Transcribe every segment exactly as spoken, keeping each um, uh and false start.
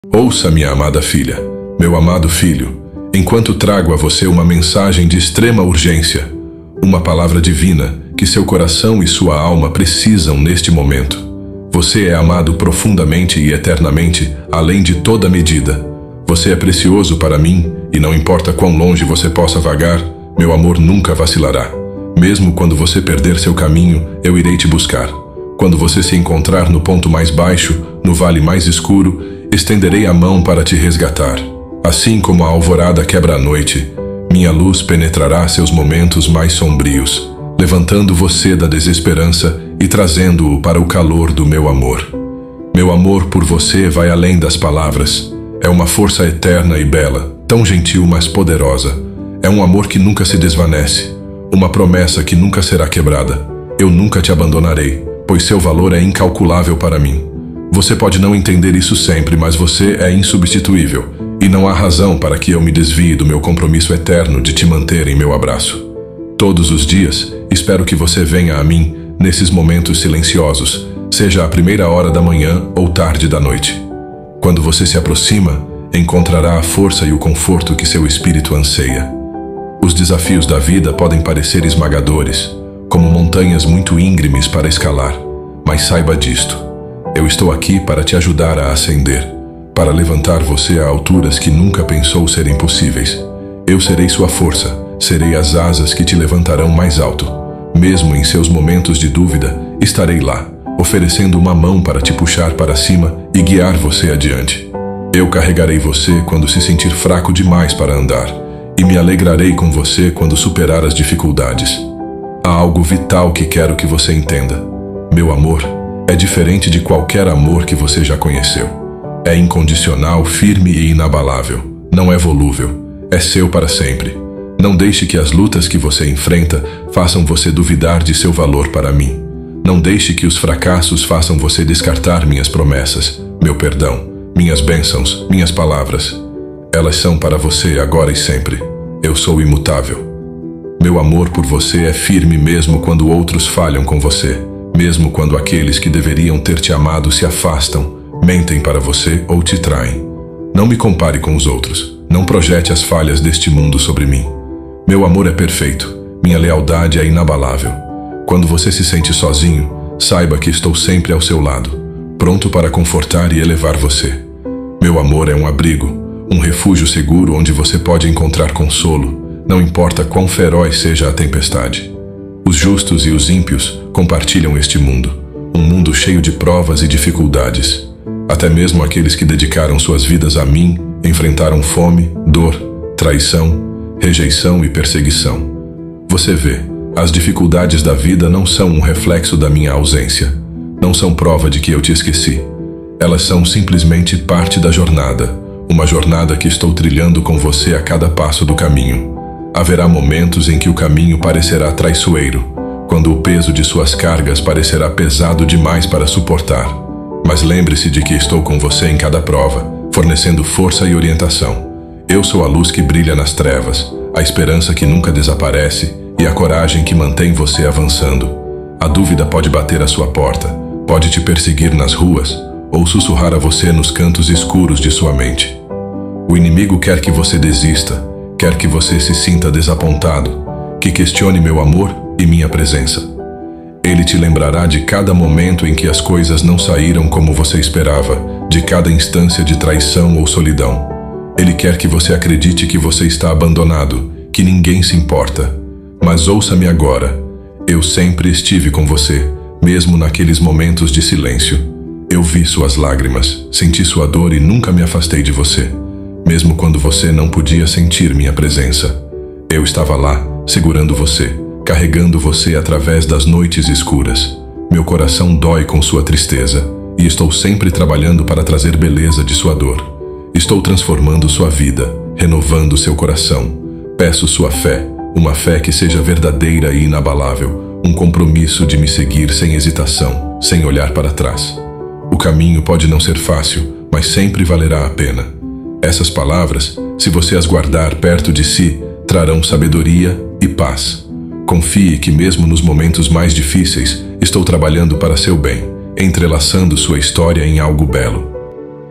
Ouça, minha amada filha, meu amado filho, enquanto trago a você uma mensagem de extrema urgência, uma palavra divina que seu coração e sua alma precisam neste momento. Você é amado profundamente e eternamente, além de toda medida. Você é precioso para mim, e não importa quão longe você possa vagar, meu amor nunca vacilará. Mesmo quando você perder seu caminho, eu irei te buscar. Quando você se encontrar no ponto mais baixo, no vale mais escuro, estenderei a mão para te resgatar. Assim como a alvorada quebra a noite, minha luz penetrará seus momentos mais sombrios, levantando você da desesperança e trazendo-o para o calor do meu amor. Meu amor por você vai além das palavras. É uma força eterna e bela, tão gentil, mas poderosa. É um amor que nunca se desvanece, uma promessa que nunca será quebrada. Eu nunca te abandonarei, pois seu valor é incalculável para mim. Você pode não entender isso sempre, mas você é insubstituível, e não há razão para que eu me desvie do meu compromisso eterno de te manter em meu abraço. Todos os dias, espero que você venha a mim nesses momentos silenciosos, seja a primeira hora da manhã ou tarde da noite. Quando você se aproxima, encontrará a força e o conforto que seu espírito anseia. Os desafios da vida podem parecer esmagadores, como montanhas muito íngremes para escalar, mas saiba disto. Eu estou aqui para te ajudar a ascender, para levantar você a alturas que nunca pensou serem possíveis. Eu serei sua força, serei as asas que te levantarão mais alto. Mesmo em seus momentos de dúvida, estarei lá, oferecendo uma mão para te puxar para cima e guiar você adiante. Eu carregarei você quando se sentir fraco demais para andar, e me alegrarei com você quando superar as dificuldades. Há algo vital que quero que você entenda. Meu amor é diferente de qualquer amor que você já conheceu. É incondicional, firme e inabalável. Não é volúvel. É seu para sempre. Não deixe que as lutas que você enfrenta façam você duvidar de seu valor para mim. Não deixe que os fracassos façam você descartar minhas promessas, meu perdão, minhas bênçãos, minhas palavras. Elas são para você agora e sempre. Eu sou imutável. Meu amor por você é firme mesmo quando outros falham com você. Mesmo quando aqueles que deveriam ter te amado se afastam, mentem para você ou te traem. Não me compare com os outros. Não projete as falhas deste mundo sobre mim. Meu amor é perfeito. Minha lealdade é inabalável. Quando você se sente sozinho, saiba que estou sempre ao seu lado, pronto para confortar e elevar você. Meu amor é um abrigo, um refúgio seguro onde você pode encontrar consolo, não importa quão feroz seja a tempestade. Os justos e os ímpios compartilham este mundo, um mundo cheio de provas e dificuldades. Até mesmo aqueles que dedicaram suas vidas a mim enfrentaram fome, dor, traição, rejeição e perseguição. Você vê, as dificuldades da vida não são um reflexo da minha ausência, não são prova de que eu te esqueci. Elas são simplesmente parte da jornada, uma jornada que estou trilhando com você a cada passo do caminho. Haverá momentos em que o caminho parecerá traiçoeiro, quando o peso de suas cargas parecerá pesado demais para suportar. Mas lembre-se de que estou com você em cada prova, fornecendo força e orientação. Eu sou a luz que brilha nas trevas, a esperança que nunca desaparece e a coragem que mantém você avançando. A dúvida pode bater à sua porta, pode te perseguir nas ruas ou sussurrar a você nos cantos escuros de sua mente. O inimigo quer que você desista, quer que você se sinta desapontado, que questione meu amor e minha presença. Ele te lembrará de cada momento em que as coisas não saíram como você esperava, de cada instância de traição ou solidão. Ele quer que você acredite que você está abandonado, que ninguém se importa. Mas ouça-me agora. Eu sempre estive com você, mesmo naqueles momentos de silêncio. Eu vi suas lágrimas, senti sua dor e nunca me afastei de você. Mesmo quando você não podia sentir minha presença. Eu estava lá, segurando você, carregando você através das noites escuras. Meu coração dói com sua tristeza, e estou sempre trabalhando para trazer beleza de sua dor. Estou transformando sua vida, renovando seu coração. Peço sua fé, uma fé que seja verdadeira e inabalável, um compromisso de me seguir sem hesitação, sem olhar para trás. O caminho pode não ser fácil, mas sempre valerá a pena. Essas palavras, se você as guardar perto de si, trarão sabedoria e paz. Confie que mesmo nos momentos mais difíceis, estou trabalhando para seu bem, entrelaçando sua história em algo belo.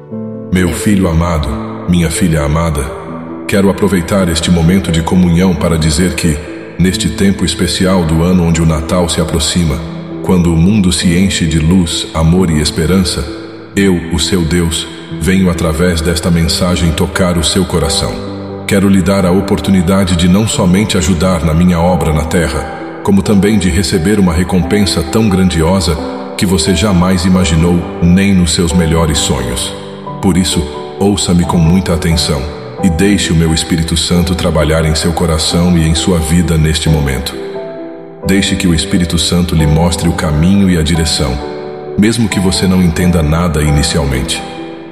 Meu filho amado, minha filha amada, quero aproveitar este momento de comunhão para dizer que, neste tempo especial do ano onde o Natal se aproxima, quando o mundo se enche de luz, amor e esperança, eu, o seu Deus, venho através desta mensagem tocar o seu coração. Quero lhe dar a oportunidade de não somente ajudar na minha obra na terra, como também de receber uma recompensa tão grandiosa que você jamais imaginou nem nos seus melhores sonhos. Por isso, ouça-me com muita atenção e deixe o meu Espírito Santo trabalhar em seu coração e em sua vida neste momento. Deixe que o Espírito Santo lhe mostre o caminho e a direção, mesmo que você não entenda nada inicialmente.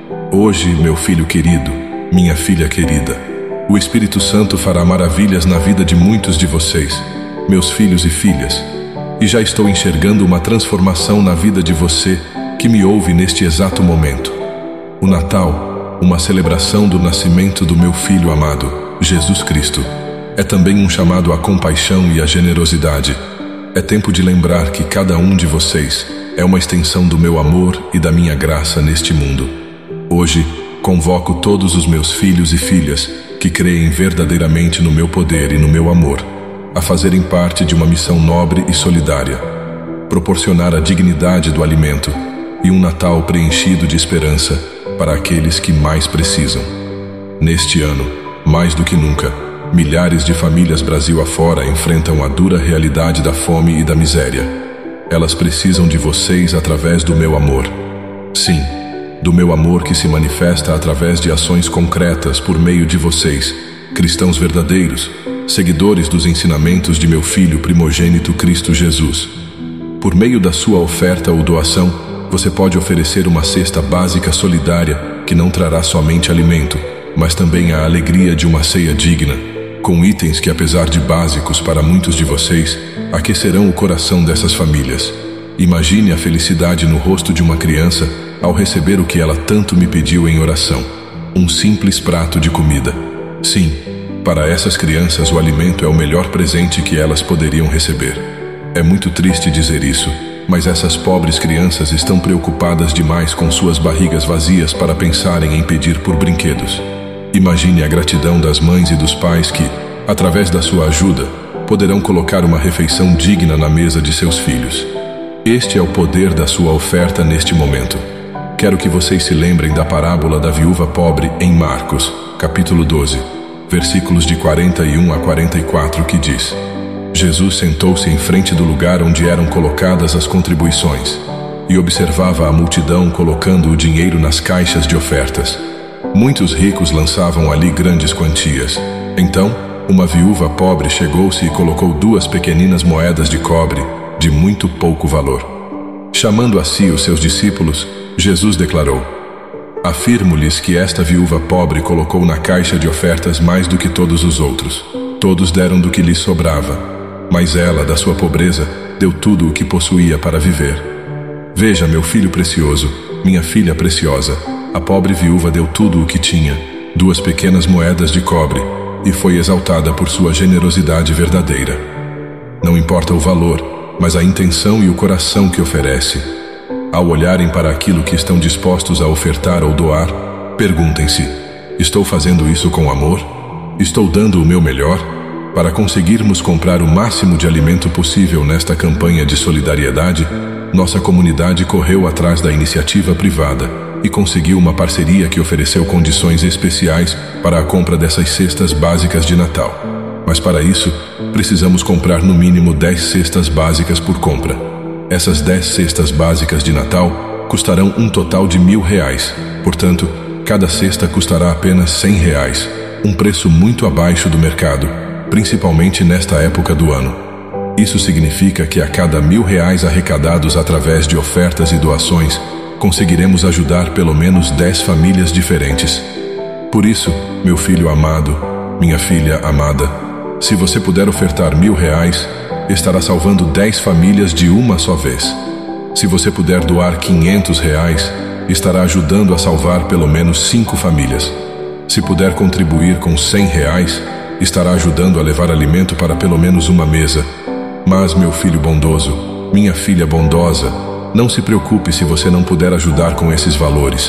Hoje, meu filho querido, minha filha querida, o Espírito Santo fará maravilhas na vida de muitos de vocês, meus filhos e filhas, e já estou enxergando uma transformação na vida de você que me ouve neste exato momento. O Natal, uma celebração do nascimento do meu Filho amado, Jesus Cristo, é também um chamado à compaixão e à generosidade. É tempo de lembrar que cada um de vocês é uma extensão do meu amor e da minha graça neste mundo. Hoje, convoco todos os meus filhos e filhas que creem verdadeiramente no meu poder e no meu amor, a fazerem parte de uma missão nobre e solidária, proporcionar a dignidade do alimento e um Natal preenchido de esperança para aqueles que mais precisam. Neste ano, mais do que nunca, milhares de famílias Brasil afora enfrentam a dura realidade da fome e da miséria. Elas precisam de vocês através do meu amor. Sim, do meu amor que se manifesta através de ações concretas por meio de vocês, cristãos verdadeiros, seguidores dos ensinamentos de meu Filho primogênito Cristo Jesus. Por meio da sua oferta ou doação, você pode oferecer uma cesta básica solidária que não trará somente alimento, mas também a alegria de uma ceia digna, com itens que, apesar de básicos para muitos de vocês, aquecerão o coração dessas famílias. Imagine a felicidade no rosto de uma criança ao receber o que ela tanto me pediu em oração: um simples prato de comida. Sim, para essas crianças o alimento é o melhor presente que elas poderiam receber. É muito triste dizer isso, mas essas pobres crianças estão preocupadas demais com suas barrigas vazias para pensarem em pedir por brinquedos. Imagine a gratidão das mães e dos pais que, através da sua ajuda, poderão colocar uma refeição digna na mesa de seus filhos. Este é o poder da sua oferta neste momento. Quero que vocês se lembrem da parábola da viúva pobre em Marcos, capítulo doze, versículos de quarenta e um a quarenta e quatro, que diz: Jesus sentou-se em frente do lugar onde eram colocadas as contribuições e observava a multidão colocando o dinheiro nas caixas de ofertas. Muitos ricos lançavam ali grandes quantias. Então, uma viúva pobre chegou-se e colocou duas pequeninas moedas de cobre, de muito pouco valor. Chamando a si os seus discípulos, Jesus declarou: Afirmo-lhes que esta viúva pobre colocou na caixa de ofertas mais do que todos os outros. Todos deram do que lhes sobrava, mas ela, da sua pobreza, deu tudo o que possuía para viver. Veja, meu filho precioso, minha filha preciosa, a pobre viúva deu tudo o que tinha, duas pequenas moedas de cobre, e foi exaltada por sua generosidade verdadeira. Não importa o valor, mas a intenção e o coração que oferece. Ao olharem para aquilo que estão dispostos a ofertar ou doar, perguntem-se: estou fazendo isso com amor? Estou dando o meu melhor? Para conseguirmos comprar o máximo de alimento possível nesta campanha de solidariedade, nossa comunidade correu atrás da iniciativa privada e conseguiu uma parceria que ofereceu condições especiais para a compra dessas cestas básicas de Natal. Mas para isso, precisamos comprar no mínimo dez cestas básicas por compra. Essas dez cestas básicas de Natal custarão um total de mil reais. Portanto, cada cesta custará apenas cem reais, um preço muito abaixo do mercado, principalmente nesta época do ano. Isso significa que a cada mil reais arrecadados através de ofertas e doações, conseguiremos ajudar pelo menos dez famílias diferentes. Por isso, meu filho amado, minha filha amada, se você puder ofertar mil reais, estará salvando dez famílias de uma só vez. Se você puder doar quinhentos reais, estará ajudando a salvar pelo menos cinco famílias. Se puder contribuir com cem reais, estará ajudando a levar alimento para pelo menos uma mesa. Mas, meu filho bondoso, minha filha bondosa, não se preocupe se você não puder ajudar com esses valores.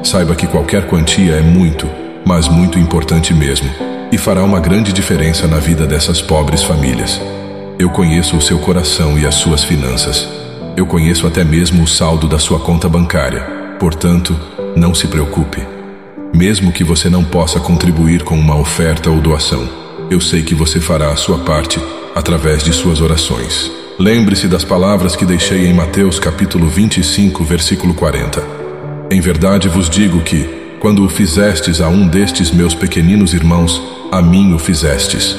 saiba que qualquer quantia é muito, mas muito importante mesmo, e fará uma grande diferença na vida dessas pobres famílias. Eu conheço o seu coração e as suas finanças. Eu conheço até mesmo o saldo da sua conta bancária. Portanto, não se preocupe. Mesmo que você não possa contribuir com uma oferta ou doação, eu sei que você fará a sua parte através de suas orações. Lembre-se das palavras que deixei em Mateus capítulo vinte e cinco, versículo quarenta. Em verdade vos digo que, quando o fizestes a um destes meus pequeninos irmãos, a mim o fizestes.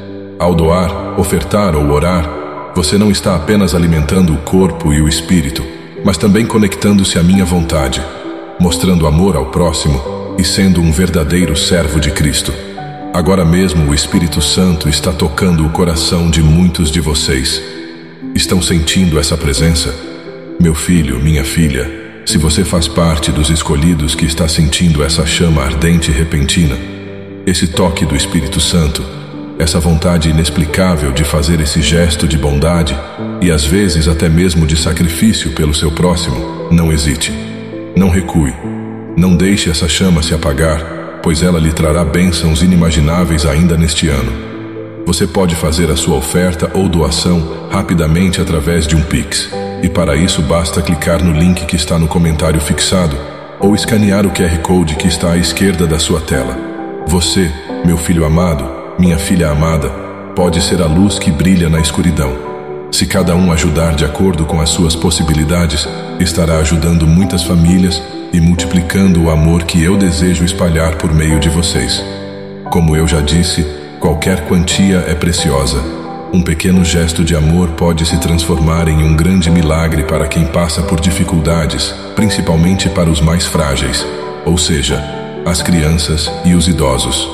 Ao doar, ofertar ou orar, você não está apenas alimentando o corpo e o espírito, mas também conectando-se à minha vontade, mostrando amor ao próximo e sendo um verdadeiro servo de Cristo. Agora mesmo o Espírito Santo está tocando o coração de muitos de vocês. Estão sentindo essa presença? Meu filho, minha filha, se você faz parte dos escolhidos que está sentindo essa chama ardente e repentina, esse toque do Espírito Santo, essa vontade inexplicável de fazer esse gesto de bondade e às vezes até mesmo de sacrifício pelo seu próximo, não hesite. Não recue. Não deixe essa chama se apagar, pois ela lhe trará bênçãos inimagináveis ainda neste ano. Você pode fazer a sua oferta ou doação rapidamente através de um Pix, e para isso basta clicar no link que está no comentário fixado ou escanear o Q R Code que está à esquerda da sua tela. Você, meu filho amado, minha filha amada, pode ser a luz que brilha na escuridão. Se cada um ajudar de acordo com as suas possibilidades, estará ajudando muitas famílias e multiplicando o amor que eu desejo espalhar por meio de vocês. Como eu já disse, qualquer quantia é preciosa. Um pequeno gesto de amor pode se transformar em um grande milagre para quem passa por dificuldades, principalmente para os mais frágeis, ou seja, as crianças e os idosos.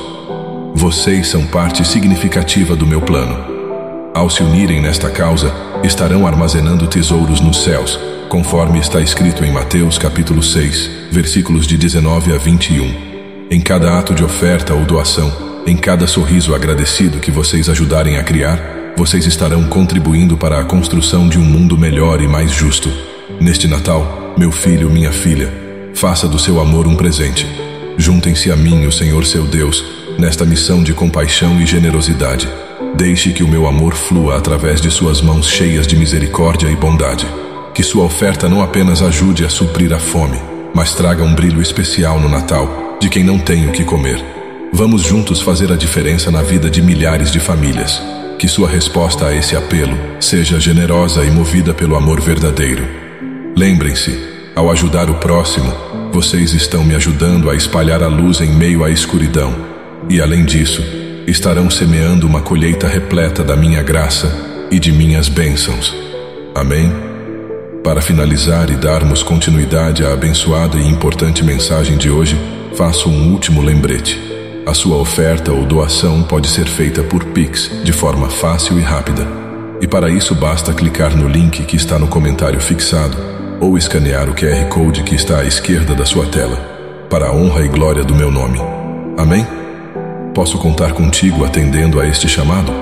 Vocês são parte significativa do meu plano. Ao se unirem nesta causa, estarão armazenando tesouros nos céus, conforme está escrito em Mateus capítulo seis, versículos de dezenove a vinte e um. Em cada ato de oferta ou doação, em cada sorriso agradecido que vocês ajudarem a criar, vocês estarão contribuindo para a construção de um mundo melhor e mais justo. Neste Natal, meu filho, minha filha, faça do seu amor um presente. Juntem-se a mim, o Senhor seu Deus, nesta missão de compaixão e generosidade. Deixe que o meu amor flua através de suas mãos cheias de misericórdia e bondade. Que sua oferta não apenas ajude a suprir a fome, mas traga um brilho especial no Natal de quem não tem o que comer. Vamos juntos fazer a diferença na vida de milhares de famílias. Que sua resposta a esse apelo seja generosa e movida pelo amor verdadeiro. Lembrem-se, ao ajudar o próximo, vocês estão me ajudando a espalhar a luz em meio à escuridão. E além disso, estarão semeando uma colheita repleta da minha graça e de minhas bênçãos. Amém? Para finalizar e darmos continuidade à abençoada e importante mensagem de hoje, faço um último lembrete. A sua oferta ou doação pode ser feita por Pix de forma fácil e rápida. E para isso basta clicar no link que está no comentário fixado ou escanear o Q R Code que está à esquerda da sua tela, para a honra e glória do meu nome. Amém? Posso contar contigo atendendo a este chamado?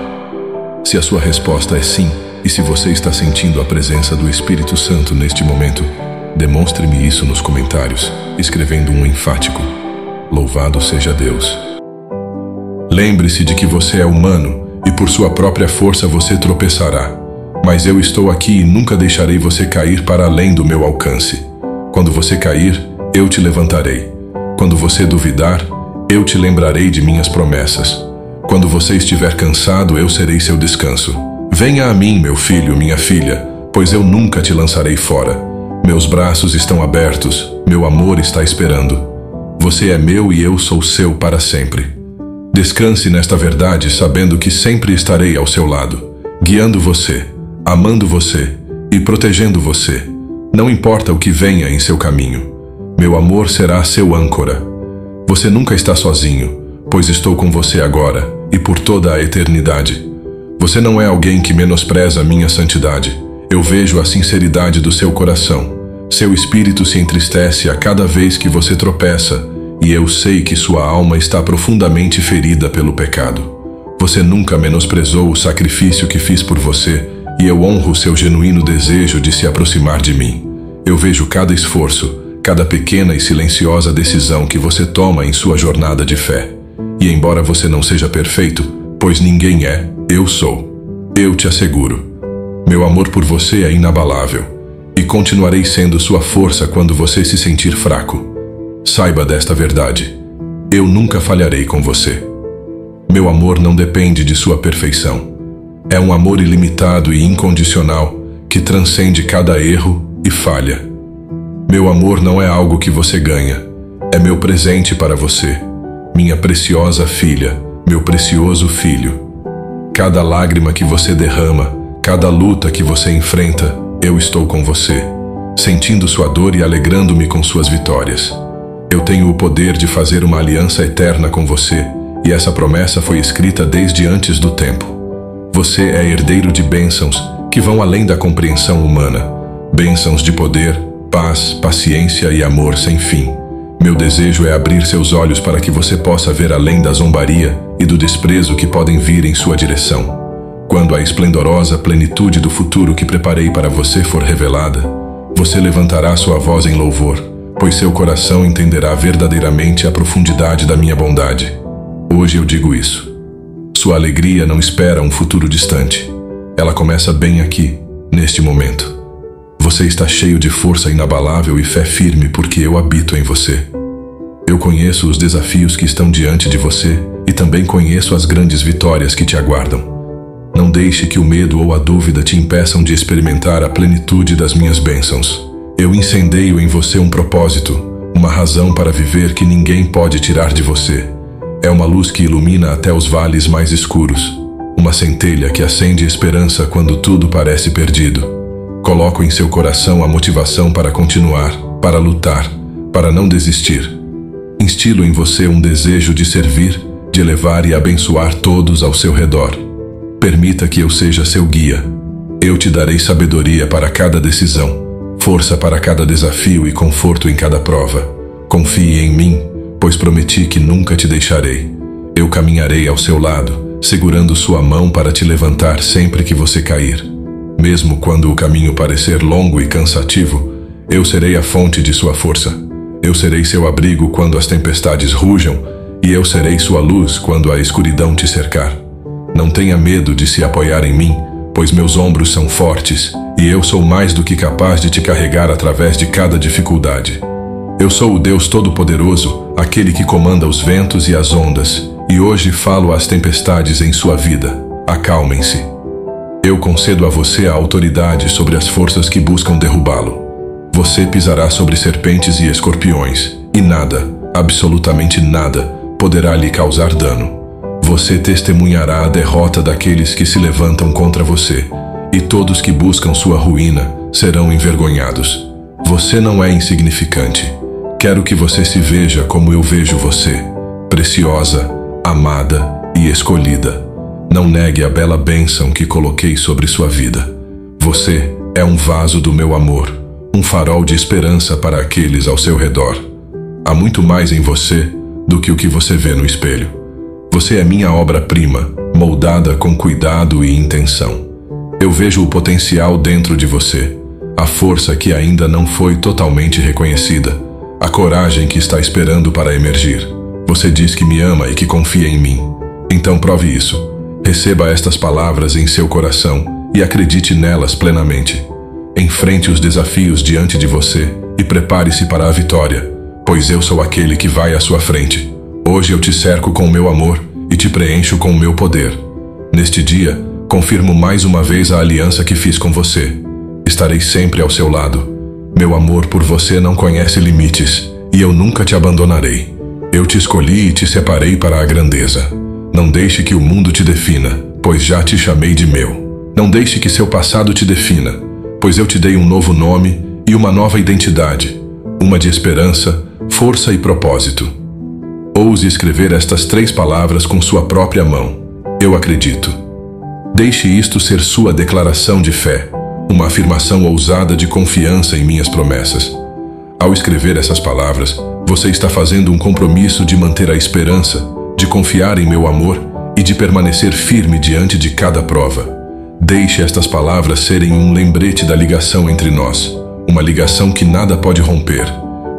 Se a sua resposta é sim, e se você está sentindo a presença do Espírito Santo neste momento, demonstre-me isso nos comentários, escrevendo um enfático: Louvado seja Deus. Lembre-se de que você é humano e por sua própria força você tropeçará. Mas eu estou aqui e nunca deixarei você cair para além do meu alcance. Quando você cair, eu te levantarei. Quando você duvidar, eu te lembrarei de minhas promessas. Quando você estiver cansado, eu serei seu descanso. Venha a mim, meu filho, minha filha, pois eu nunca te lançarei fora. Meus braços estão abertos, meu amor está esperando. Você é meu e eu sou seu para sempre. Descanse nesta verdade, sabendo que sempre estarei ao seu lado, guiando você, amando você e protegendo você. Não importa o que venha em seu caminho. Meu amor será seu âncora. Você nunca está sozinho, pois estou com você agora e por toda a eternidade. Você não é alguém que menospreza minha santidade. Eu vejo a sinceridade do seu coração. Seu espírito se entristece a cada vez que você tropeça, e eu sei que sua alma está profundamente ferida pelo pecado. Você nunca menosprezou o sacrifício que fiz por você, e eu honro seu genuíno desejo de se aproximar de mim. Eu vejo cada esforço, cada pequena e silenciosa decisão que você toma em sua jornada de fé. E embora você não seja perfeito, pois ninguém é, eu sou. Eu te asseguro. Meu amor por você é inabalável, e continuarei sendo sua força quando você se sentir fraco. Saiba desta verdade. Eu nunca falharei com você. Meu amor não depende de sua perfeição. É um amor ilimitado e incondicional que transcende cada erro e falha. Meu amor não é algo que você ganha. É meu presente para você, minha preciosa filha, meu precioso filho. Cada lágrima que você derrama, cada luta que você enfrenta, eu estou com você, sentindo sua dor e alegrando-me com suas vitórias. Eu tenho o poder de fazer uma aliança eterna com você, e essa promessa foi escrita desde antes do tempo. Você é herdeiro de bênçãos que vão além da compreensão humana. Bênçãos de poder, paz, paciência e amor sem fim. Meu desejo é abrir seus olhos para que você possa ver além da zombaria e do desprezo que podem vir em sua direção. Quando a esplendorosa plenitude do futuro que preparei para você for revelada, você levantará sua voz em louvor, pois seu coração entenderá verdadeiramente a profundidade da minha bondade. Hoje eu digo isso. Sua alegria não espera um futuro distante. Ela começa bem aqui, neste momento. Você está cheio de força inabalável e fé firme porque eu habito em você. Eu conheço os desafios que estão diante de você e também conheço as grandes vitórias que te aguardam. Não deixe que o medo ou a dúvida te impeçam de experimentar a plenitude das minhas bênçãos. Eu incendeio em você um propósito, uma razão para viver que ninguém pode tirar de você. É uma luz que ilumina até os vales mais escuros, uma centelha que acende esperança quando tudo parece perdido. Coloco em seu coração a motivação para continuar, para lutar, para não desistir. Instilo em você um desejo de servir, de elevar e abençoar todos ao seu redor. Permita que eu seja seu guia. Eu te darei sabedoria para cada decisão, força para cada desafio e conforto em cada prova. Confie em mim, pois prometi que nunca te deixarei. Eu caminharei ao seu lado, segurando sua mão para te levantar sempre que você cair. Mesmo quando o caminho parecer longo e cansativo, eu serei a fonte de sua força. Eu serei seu abrigo quando as tempestades rujam, e eu serei sua luz quando a escuridão te cercar. Não tenha medo de se apoiar em mim, pois meus ombros são fortes, e eu sou mais do que capaz de te carregar através de cada dificuldade. Eu sou o Deus Todo-Poderoso, aquele que comanda os ventos e as ondas, e hoje falo às tempestades em sua vida. Acalmem-se. Eu concedo a você a autoridade sobre as forças que buscam derrubá-lo. Você pisará sobre serpentes e escorpiões, e nada, absolutamente nada, poderá lhe causar dano. Você testemunhará a derrota daqueles que se levantam contra você, e todos que buscam sua ruína serão envergonhados. Você não é insignificante. Quero que você se veja como eu vejo você, preciosa, amada e escolhida. Não negue a bela bênção que coloquei sobre sua vida. Você é um vaso do meu amor, um farol de esperança para aqueles ao seu redor. Há muito mais em você do que o que você vê no espelho. Você é minha obra-prima, moldada com cuidado e intenção. Eu vejo o potencial dentro de você, a força que ainda não foi totalmente reconhecida, a coragem que está esperando para emergir. Você diz que me ama e que confia em mim. Então prove isso. Receba estas palavras em seu coração e acredite nelas plenamente. Enfrente os desafios diante de você e prepare-se para a vitória, pois eu sou aquele que vai à sua frente. Hoje eu te cerco com o meu amor e te preencho com o meu poder. Neste dia, confirmo mais uma vez a aliança que fiz com você. Estarei sempre ao seu lado. Meu amor por você não conhece limites, e eu nunca te abandonarei. Eu te escolhi e te separei para a grandeza. Não deixe que o mundo te defina, pois já te chamei de meu. Não deixe que seu passado te defina, pois eu te dei um novo nome e uma nova identidade, uma de esperança, força e propósito. Ouse escrever estas três palavras com sua própria mão. Eu acredito. Deixe isto ser sua declaração de fé, uma afirmação ousada de confiança em minhas promessas. Ao escrever essas palavras, você está fazendo um compromisso de manter a esperança, de confiar em meu amor e de permanecer firme diante de cada prova. Deixe estas palavras serem um lembrete da ligação entre nós, uma ligação que nada pode romper.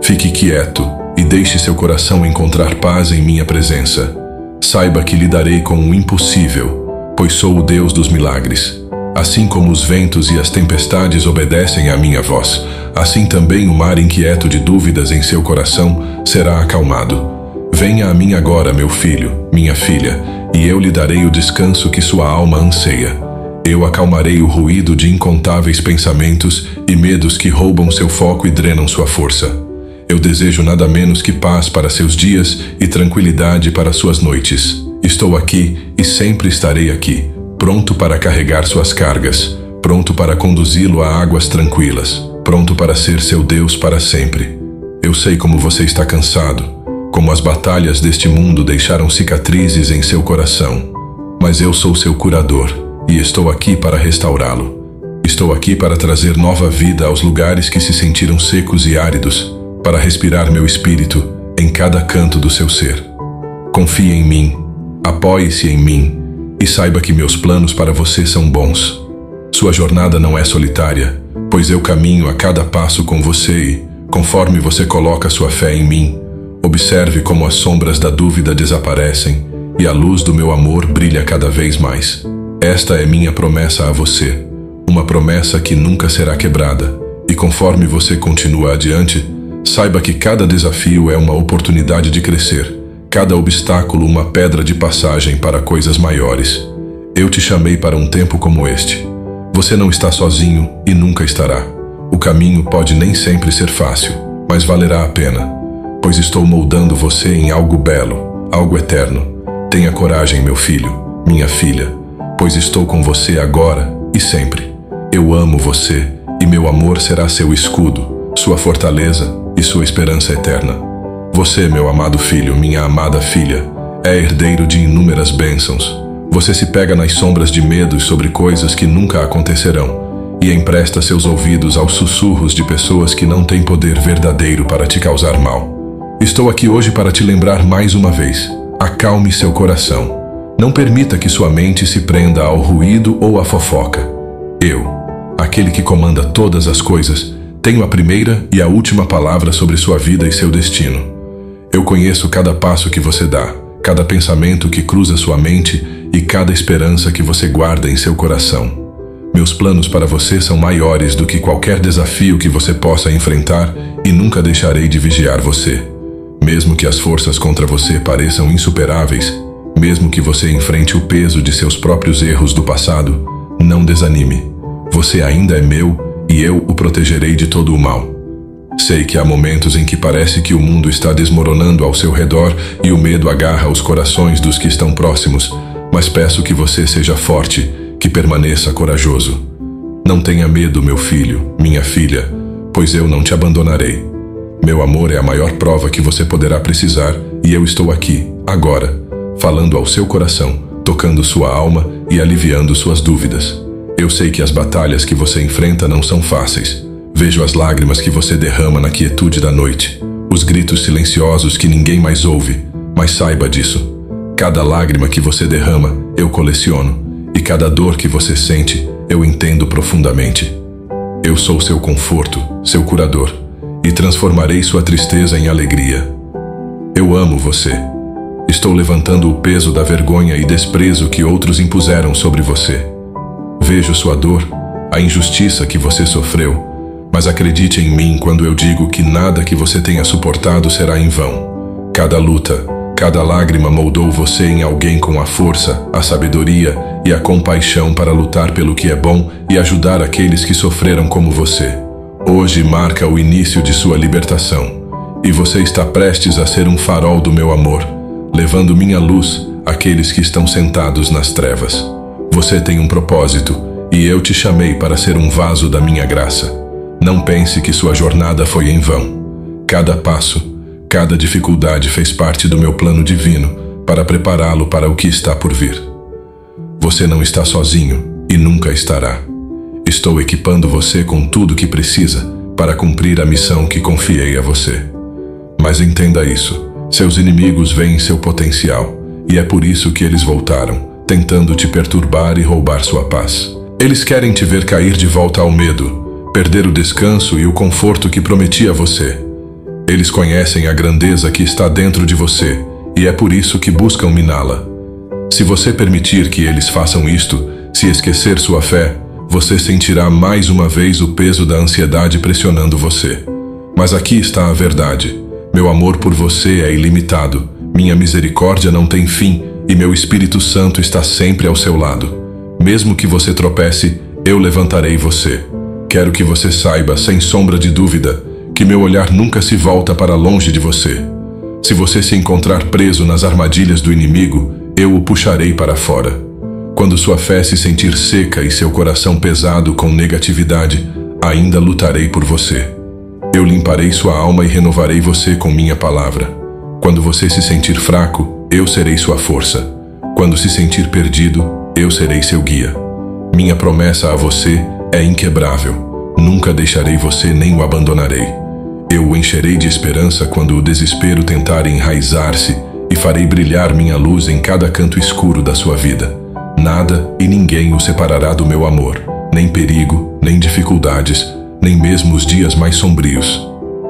Fique quieto e deixe seu coração encontrar paz em minha presença. Saiba que lidarei com o impossível, pois sou o Deus dos milagres. Assim como os ventos e as tempestades obedecem à minha voz, assim também o mar inquieto de dúvidas em seu coração será acalmado. Venha a mim agora, meu filho, minha filha, e eu lhe darei o descanso que sua alma anseia. Eu acalmarei o ruído de incontáveis pensamentos e medos que roubam seu foco e drenam sua força. Eu desejo nada menos que paz para seus dias e tranquilidade para suas noites. Estou aqui e sempre estarei aqui, pronto para carregar suas cargas, pronto para conduzi-lo a águas tranquilas, pronto para ser seu Deus para sempre. Eu sei como você está cansado, como as batalhas deste mundo deixaram cicatrizes em seu coração, mas eu sou seu curador e estou aqui para restaurá-lo. Estou aqui para trazer nova vida aos lugares que se sentiram secos e áridos, para respirar meu espírito em cada canto do seu ser. Confie em mim, apoie-se em mim e saiba que meus planos para você são bons. Sua jornada não é solitária, pois eu caminho a cada passo com você e, conforme você coloca sua fé em mim, observe como as sombras da dúvida desaparecem e a luz do meu amor brilha cada vez mais. Esta é minha promessa a você, uma promessa que nunca será quebrada, e conforme você continua adiante, saiba que cada desafio é uma oportunidade de crescer, cada obstáculo uma pedra de passagem para coisas maiores. Eu te chamei para um tempo como este. Você não está sozinho e nunca estará. O caminho pode nem sempre ser fácil, mas valerá a pena, pois estou moldando você em algo belo, algo eterno. Tenha coragem, meu filho, minha filha, pois estou com você agora e sempre. Eu amo você e meu amor será seu escudo, sua fortaleza e sua esperança eterna. Você, meu amado filho, minha amada filha, é herdeiro de inúmeras bênçãos. Você se pega nas sombras de medos sobre coisas que nunca acontecerão e empresta seus ouvidos aos sussurros de pessoas que não têm poder verdadeiro para te causar mal. Estou aqui hoje para te lembrar mais uma vez: acalme seu coração. Não permita que sua mente se prenda ao ruído ou à fofoca. Eu, aquele que comanda todas as coisas, tenho a primeira e a última palavra sobre sua vida e seu destino. Eu conheço cada passo que você dá, cada pensamento que cruza sua mente e cada esperança que você guarda em seu coração. Meus planos para você são maiores do que qualquer desafio que você possa enfrentar e nunca deixarei de vigiar você. Mesmo que as forças contra você pareçam insuperáveis, mesmo que você enfrente o peso de seus próprios erros do passado, não desanime. Você ainda é meu e eu o protegerei de todo o mal. Sei que há momentos em que parece que o mundo está desmoronando ao seu redor e o medo agarra os corações dos que estão próximos, mas peço que você seja forte, que permaneça corajoso. Não tenha medo, meu filho, minha filha, pois eu não te abandonarei. Meu amor é a maior prova que você poderá precisar e eu estou aqui, agora, falando ao seu coração, tocando sua alma e aliviando suas dúvidas. Eu sei que as batalhas que você enfrenta não são fáceis. Vejo as lágrimas que você derrama na quietude da noite, os gritos silenciosos que ninguém mais ouve, mas saiba disso. Cada lágrima que você derrama, eu coleciono, e cada dor que você sente, eu entendo profundamente. Eu sou seu conforto, seu curador, e transformarei sua tristeza em alegria. Eu amo você. Estou levantando o peso da vergonha e desprezo que outros impuseram sobre você. Vejo sua dor, a injustiça que você sofreu, mas acredite em mim quando eu digo que nada que você tenha suportado será em vão. Cada luta, cada lágrima moldou você em alguém com a força, a sabedoria e a compaixão para lutar pelo que é bom e ajudar aqueles que sofreram como você. Hoje marca o início de sua libertação, e você está prestes a ser um farol do meu amor, levando minha luz àqueles que estão sentados nas trevas. Você tem um propósito, e eu te chamei para ser um vaso da minha graça. Não pense que sua jornada foi em vão. Cada passo, cada dificuldade fez parte do meu plano divino para prepará-lo para o que está por vir. Você não está sozinho e nunca estará. Estou equipando você com tudo o que precisa para cumprir a missão que confiei a você. Mas entenda isso, seus inimigos veem seu potencial, e é por isso que eles voltaram, tentando te perturbar e roubar sua paz. Eles querem te ver cair de volta ao medo, perder o descanso e o conforto que prometi a você. Eles conhecem a grandeza que está dentro de você e é por isso que buscam miná-la. Se você permitir que eles façam isto, se esquecer sua fé, você sentirá mais uma vez o peso da ansiedade pressionando você. Mas aqui está a verdade. Meu amor por você é ilimitado, minha misericórdia não tem fim e meu Espírito Santo está sempre ao seu lado. Mesmo que você tropece, eu levantarei você. Quero que você saiba, sem sombra de dúvida, que meu olhar nunca se volta para longe de você. Se você se encontrar preso nas armadilhas do inimigo, eu o puxarei para fora. Quando sua fé se sentir seca e seu coração pesado com negatividade, ainda lutarei por você. Eu limparei sua alma e renovarei você com minha palavra. Quando você se sentir fraco, eu serei sua força. Quando se sentir perdido, eu serei seu guia. Minha promessa a você é inquebrável. Nunca deixarei você nem o abandonarei. Eu o encherei de esperança quando o desespero tentar enraizar-se e farei brilhar minha luz em cada canto escuro da sua vida. Nada e ninguém o separará do meu amor, nem perigo, nem dificuldades, nem mesmo os dias mais sombrios.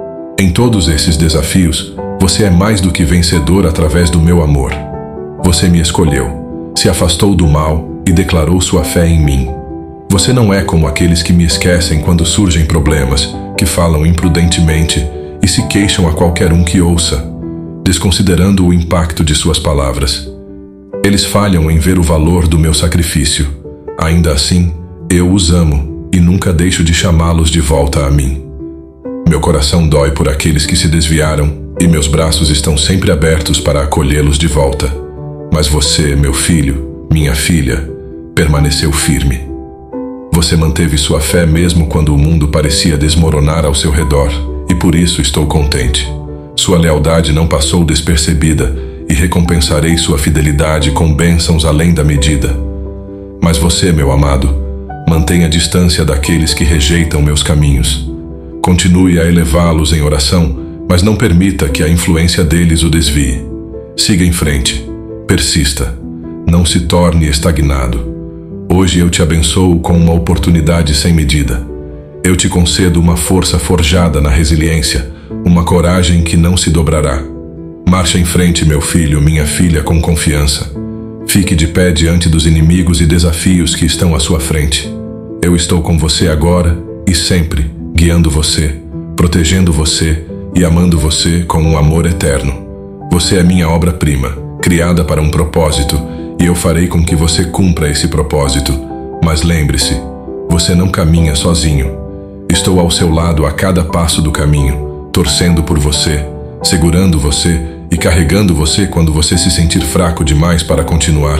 Em todos esses desafios, você é mais do que vencedor através do meu amor. Você me escolheu, se afastou do mal e declarou sua fé em mim. Você não é como aqueles que me esquecem quando surgem problemas, que falam imprudentemente e se queixam a qualquer um que ouça, desconsiderando o impacto de suas palavras. Eles falham em ver o valor do meu sacrifício. Ainda assim, eu os amo e nunca deixo de chamá-los de volta a mim. Meu coração dói por aqueles que se desviaram e meus braços estão sempre abertos para acolhê-los de volta. Mas você, meu filho, minha filha, permaneceu firme. Você manteve sua fé mesmo quando o mundo parecia desmoronar ao seu redor, e por isso estou contente. Sua lealdade não passou despercebida, e recompensarei sua fidelidade com bênçãos além da medida. Mas você, meu amado, mantenha distância daqueles que rejeitam meus caminhos. Continue a elevá-los em oração, mas não permita que a influência deles o desvie. Siga em frente. Persista. Não se torne estagnado. Hoje eu te abençoo com uma oportunidade sem medida. Eu te concedo uma força forjada na resiliência, uma coragem que não se dobrará. Marche em frente, meu filho, minha filha, com confiança. Fique de pé diante dos inimigos e desafios que estão à sua frente. Eu estou com você agora e sempre, guiando você, protegendo você e amando você com um amor eterno. Você é minha obra-prima, criada para um propósito, e eu farei com que você cumpra esse propósito. Mas lembre-se, você não caminha sozinho. Estou ao seu lado a cada passo do caminho, torcendo por você, segurando você e carregando você quando você se sentir fraco demais para continuar.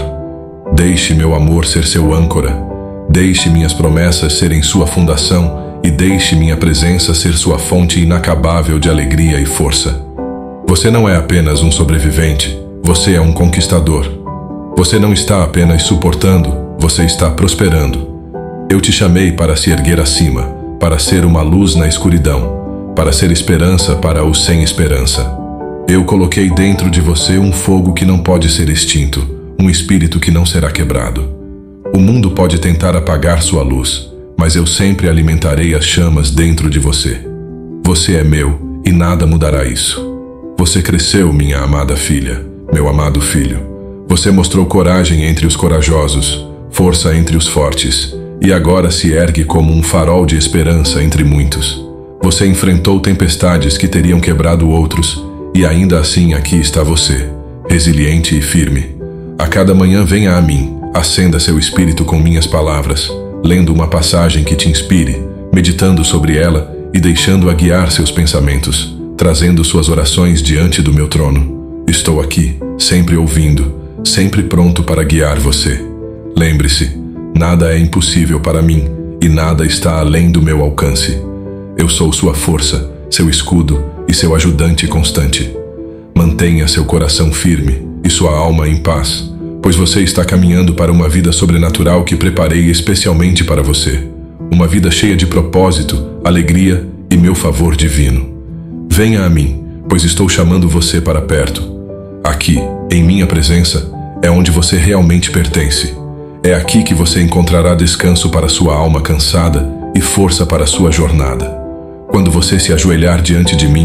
Deixe meu amor ser seu âncora. Deixe minhas promessas serem sua fundação e deixe minha presença ser sua fonte inacabável de alegria e força. Você não é apenas um sobrevivente, você é um conquistador. Você não está apenas suportando, você está prosperando. Eu te chamei para se erguer acima, para ser uma luz na escuridão, para ser esperança para os sem esperança. Eu coloquei dentro de você um fogo que não pode ser extinto, um espírito que não será quebrado. O mundo pode tentar apagar sua luz, mas eu sempre alimentarei as chamas dentro de você. Você é meu e nada mudará isso. Você cresceu, minha amada filha, meu amado filho. Você mostrou coragem entre os corajosos, força entre os fortes, e agora se ergue como um farol de esperança entre muitos. Você enfrentou tempestades que teriam quebrado outros, e ainda assim aqui está você, resiliente e firme. A cada manhã venha a mim, acenda seu espírito com minhas palavras, lendo uma passagem que te inspire, meditando sobre ela e deixando-a guiar seus pensamentos, trazendo suas orações diante do meu trono. Estou aqui, sempre ouvindo, sempre pronto para guiar você. Lembre-se, nada é impossível para mim e nada está além do meu alcance. Eu sou sua força, seu escudo e seu ajudante constante. Mantenha seu coração firme e sua alma em paz, pois você está caminhando para uma vida sobrenatural que preparei especialmente para você. Uma vida cheia de propósito, alegria e meu favor divino. Venha a mim, pois estou chamando você para perto. Aqui, em minha presença, é onde você realmente pertence. É aqui que você encontrará descanso para sua alma cansada e força para sua jornada. Quando você se ajoelhar diante de mim,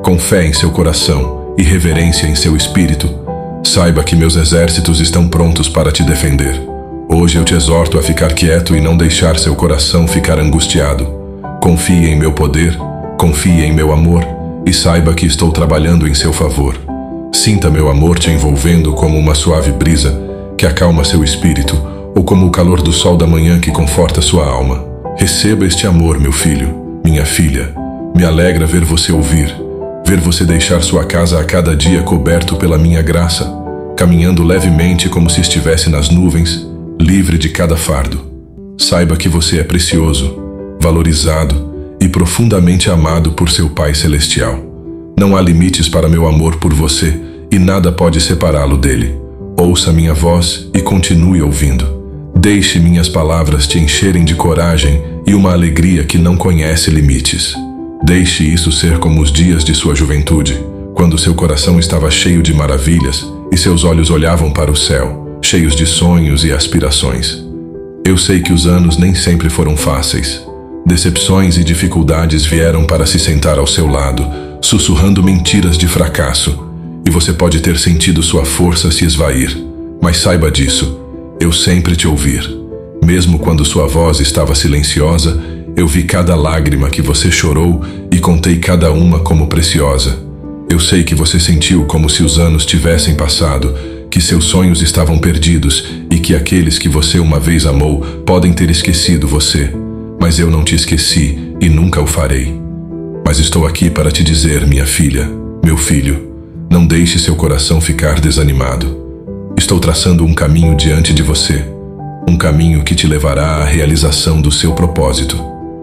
Com fé em seu coração e reverência em seu espírito, saiba que meus exércitos estão prontos para te defender. Hoje eu te exorto a ficar quieto e não deixar seu coração ficar angustiado. Confie em meu poder, confie em meu amor e saiba que estou trabalhando em seu favor. Sinta meu amor te envolvendo como uma suave brisa que acalma seu espírito ou como o calor do sol da manhã que conforta sua alma. Receba este amor, meu filho, minha filha. Me alegra ver você ouvir, ver você deixar sua casa a cada dia coberto pela minha graça, caminhando levemente como se estivesse nas nuvens, livre de cada fardo. Saiba que você é precioso, valorizado e profundamente amado por seu Pai Celestial. Não há limites para meu amor por você e nada pode separá-lo dele. Ouça minha voz e continue ouvindo. Deixe minhas palavras te encherem de coragem e uma alegria que não conhece limites. Deixe isso ser como os dias de sua juventude, quando seu coração estava cheio de maravilhas e seus olhos olhavam para o céu, cheios de sonhos e aspirações. Eu sei que os anos nem sempre foram fáceis. Decepções e dificuldades vieram para se sentar ao seu lado, sussurrando mentiras de fracasso, e você pode ter sentido sua força se esvair, mas saiba disso, eu sempre te ouvir. Mesmo quando sua voz estava silenciosa, eu vi cada lágrima que você chorou e contei cada uma como preciosa. Eu sei que você sentiu como se os anos tivessem passado, que seus sonhos estavam perdidos e que aqueles que você uma vez amou podem ter esquecido você. Mas eu não te esqueci e nunca o farei. Mas estou aqui para te dizer, minha filha, meu filho, não deixe seu coração ficar desanimado. Estou traçando um caminho diante de você, um caminho que te levará à realização do seu propósito.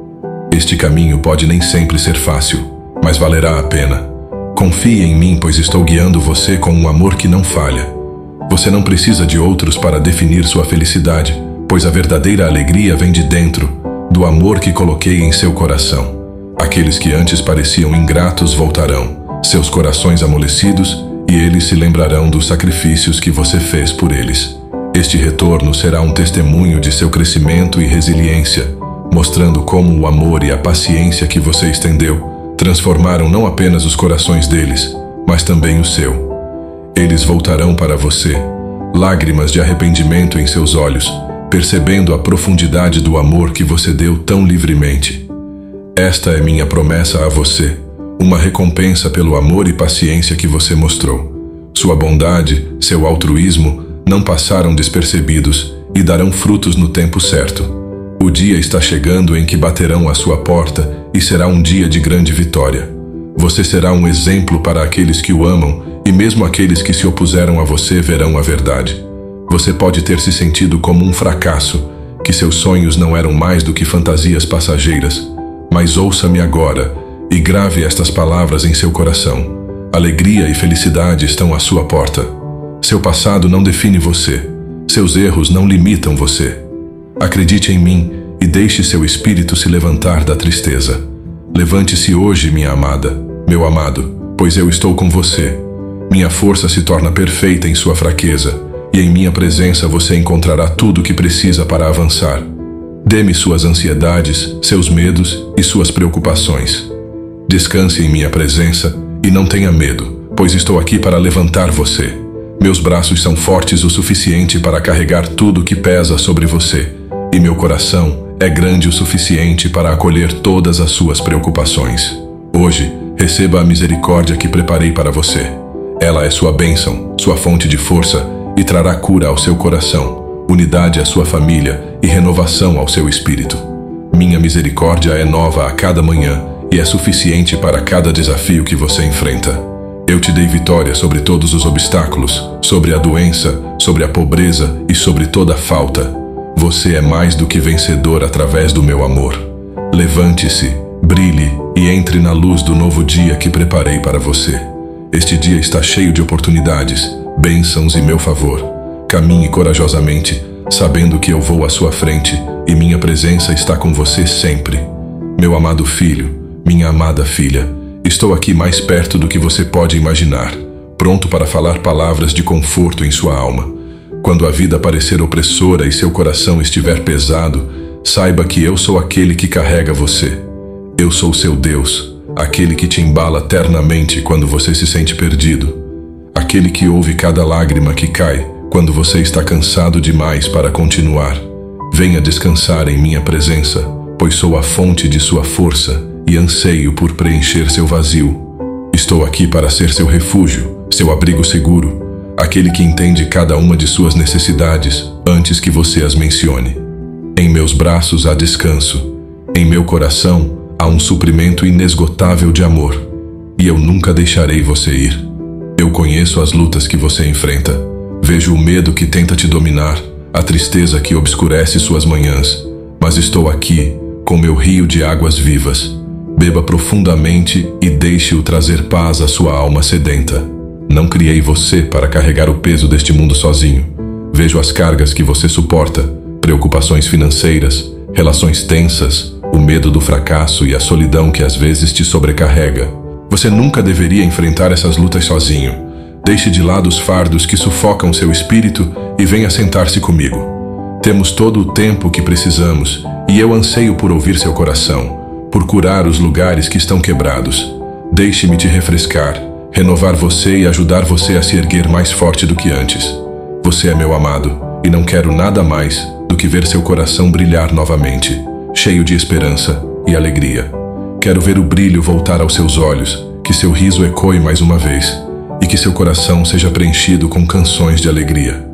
Este caminho pode nem sempre ser fácil, mas valerá a pena. Confie em mim, pois estou guiando você com um amor que não falha. Você não precisa de outros para definir sua felicidade, pois a verdadeira alegria vem de dentro, do amor que coloquei em seu coração. Aqueles que antes pareciam ingratos voltarão, seus corações amolecidos, e eles se lembrarão dos sacrifícios que você fez por eles. Este retorno será um testemunho de seu crescimento e resiliência, mostrando como o amor e a paciência que você estendeu transformaram não apenas os corações deles, mas também o seu. Eles voltarão para você, lágrimas de arrependimento em seus olhos, percebendo a profundidade do amor que você deu tão livremente. Esta é minha promessa a você, uma recompensa pelo amor e paciência que você mostrou. Sua bondade, seu altruísmo não passaram despercebidos e darão frutos no tempo certo. O dia está chegando em que baterão à sua porta e será um dia de grande vitória. Você será um exemplo para aqueles que o amam e mesmo aqueles que se opuseram a você verão a verdade. Você pode ter se sentido como um fracasso, que seus sonhos não eram mais do que fantasias passageiras. Mas ouça-me agora e grave estas palavras em seu coração. Alegria e felicidade estão à sua porta. Seu passado não define você. Seus erros não limitam você. Acredite em mim e deixe seu espírito se levantar da tristeza. Levante-se hoje, minha amada, meu amado, pois eu estou com você. Minha força se torna perfeita em sua fraqueza, e em minha presença você encontrará tudo o que precisa para avançar. Dê-me suas ansiedades, seus medos e suas preocupações. Descanse em minha presença e não tenha medo, pois estou aqui para levantar você. Meus braços são fortes o suficiente para carregar tudo que pesa sobre você, e meu coração é grande o suficiente para acolher todas as suas preocupações. Hoje, receba a misericórdia que preparei para você. Ela é sua bênção, sua fonte de força, e trará cura ao seu coração, unidade à sua família e renovação ao seu espírito. Minha misericórdia é nova a cada manhã e é suficiente para cada desafio que você enfrenta. Eu te dei vitória sobre todos os obstáculos, sobre a doença, sobre a pobreza e sobre toda falta. Você é mais do que vencedor através do meu amor. Levante-se, brilhe e entre na luz do novo dia que preparei para você. Este dia está cheio de oportunidades, bênçãos em meu favor. Caminhe corajosamente, sabendo que eu vou à sua frente e minha presença está com você sempre. Meu amado filho, minha amada filha, estou aqui mais perto do que você pode imaginar, pronto para falar palavras de conforto em sua alma. Quando a vida parecer opressora e seu coração estiver pesado, saiba que eu sou aquele que carrega você. Eu sou seu Deus, aquele que te embala ternamente quando você se sente perdido, aquele que ouve cada lágrima que cai quando você está cansado demais para continuar. Venha descansar em minha presença, pois sou a fonte de sua força e anseio por preencher seu vazio. Estou aqui para ser seu refúgio, seu abrigo seguro, aquele que entende cada uma de suas necessidades antes que você as mencione. Em meus braços há descanso, em meu coração há um suprimento inesgotável de amor, e eu nunca deixarei você ir. Eu conheço as lutas que você enfrenta, vejo o medo que tenta te dominar, a tristeza que obscurece suas manhãs, mas estou aqui com meu rio de águas vivas. Beba profundamente e deixe-o trazer paz à sua alma sedenta. Não criei você para carregar o peso deste mundo sozinho. Vejo as cargas que você suporta, preocupações financeiras, relações tensas, o medo do fracasso e a solidão que às vezes te sobrecarrega. Você nunca deveria enfrentar essas lutas sozinho. Deixe de lado os fardos que sufocam seu espírito e venha sentar-se comigo. Temos todo o tempo que precisamos e eu anseio por ouvir seu coração, por curar os lugares que estão quebrados. Deixe-me te refrescar, renovar você e ajudar você a se erguer mais forte do que antes. Você é meu amado e não quero nada mais do que ver seu coração brilhar novamente, cheio de esperança e alegria. Quero ver o brilho voltar aos seus olhos, que seu riso ecoe mais uma vez e que seu coração seja preenchido com canções de alegria.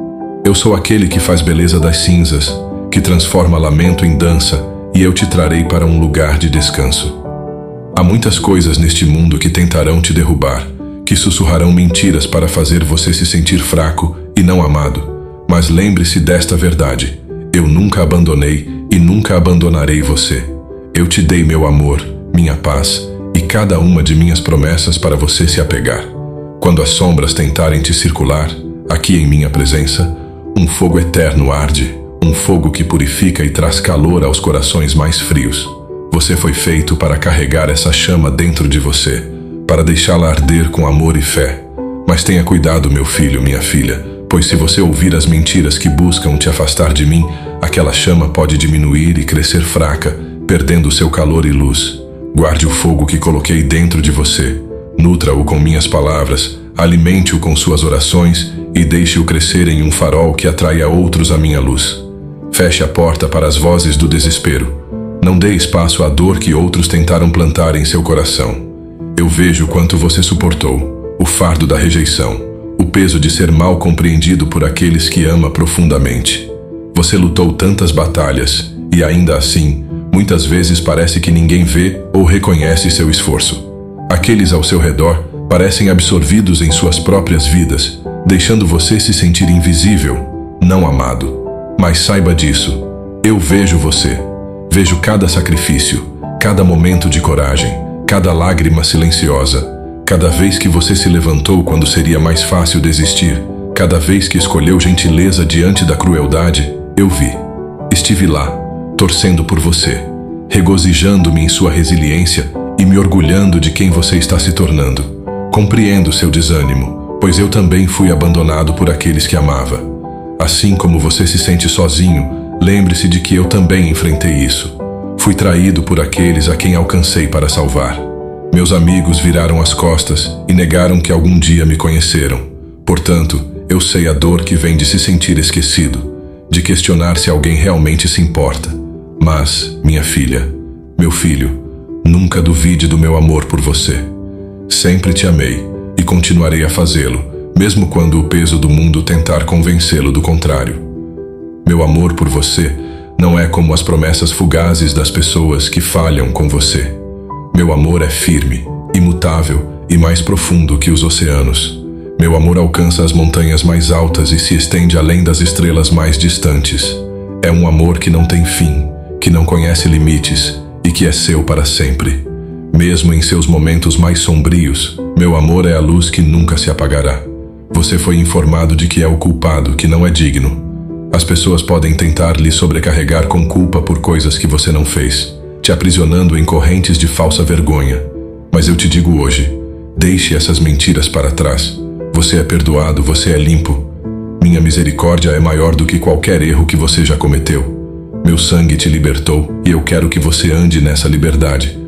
Eu sou aquele que faz beleza das cinzas, que transforma lamento em dança, e eu te trarei para um lugar de descanso. Há muitas coisas neste mundo que tentarão te derrubar, que sussurrarão mentiras para fazer você se sentir fraco e não amado. Mas lembre-se desta verdade: eu nunca abandonei e nunca abandonarei você. Eu te dei meu amor, minha paz e cada uma de minhas promessas para você se apegar. Quando as sombras tentarem te circular, aqui em minha presença, um fogo eterno arde, um fogo que purifica e traz calor aos corações mais frios. Você foi feito para carregar essa chama dentro de você, para deixá-la arder com amor e fé. Mas tenha cuidado, meu filho, minha filha, pois se você ouvir as mentiras que buscam te afastar de mim, aquela chama pode diminuir e crescer fraca, perdendo seu calor e luz. Guarde o fogo que coloquei dentro de você, nutra-o com minhas palavras, alimente-o com suas orações e deixe-o crescer em um farol que atraia outros à minha luz. Feche a porta para as vozes do desespero. Não dê espaço à dor que outros tentaram plantar em seu coração. Eu vejo quanto você suportou, o fardo da rejeição, o peso de ser mal compreendido por aqueles que ama profundamente. Você lutou tantas batalhas e ainda assim, muitas vezes parece que ninguém vê ou reconhece seu esforço. Aqueles ao seu redor parecem absorvidos em suas próprias vidas, deixando você se sentir invisível, não amado. Mas saiba disso, eu vejo você, vejo cada sacrifício, cada momento de coragem, cada lágrima silenciosa, cada vez que você se levantou quando seria mais fácil desistir, cada vez que escolheu gentileza diante da crueldade, eu vi. Estive lá, torcendo por você, regozijando-me em sua resiliência e me orgulhando de quem você está se tornando. Compreendo seu desânimo, pois eu também fui abandonado por aqueles que amava. Assim como você se sente sozinho, lembre-se de que eu também enfrentei isso. Fui traído por aqueles a quem alcancei para salvar. Meus amigos viraram as costas e negaram que algum dia me conheceram. Portanto, eu sei a dor que vem de se sentir esquecido, de questionar se alguém realmente se importa. Mas, minha filha, meu filho, nunca duvide do meu amor por você. Sempre te amei e continuarei a fazê-lo, mesmo quando o peso do mundo tentar convencê-lo do contrário. Meu amor por você não é como as promessas fugazes das pessoas que falham com você. Meu amor é firme, imutável e mais profundo que os oceanos. Meu amor alcança as montanhas mais altas e se estende além das estrelas mais distantes. É um amor que não tem fim, que não conhece limites e que é seu para sempre. Mesmo em seus momentos mais sombrios, meu amor é a luz que nunca se apagará. Você foi informado de que é o culpado, que não é digno. As pessoas podem tentar lhe sobrecarregar com culpa por coisas que você não fez, te aprisionando em correntes de falsa vergonha. Mas eu te digo hoje, deixe essas mentiras para trás. Você é perdoado, você é limpo. Minha misericórdia é maior do que qualquer erro que você já cometeu. Meu sangue te libertou e eu quero que você ande nessa liberdade,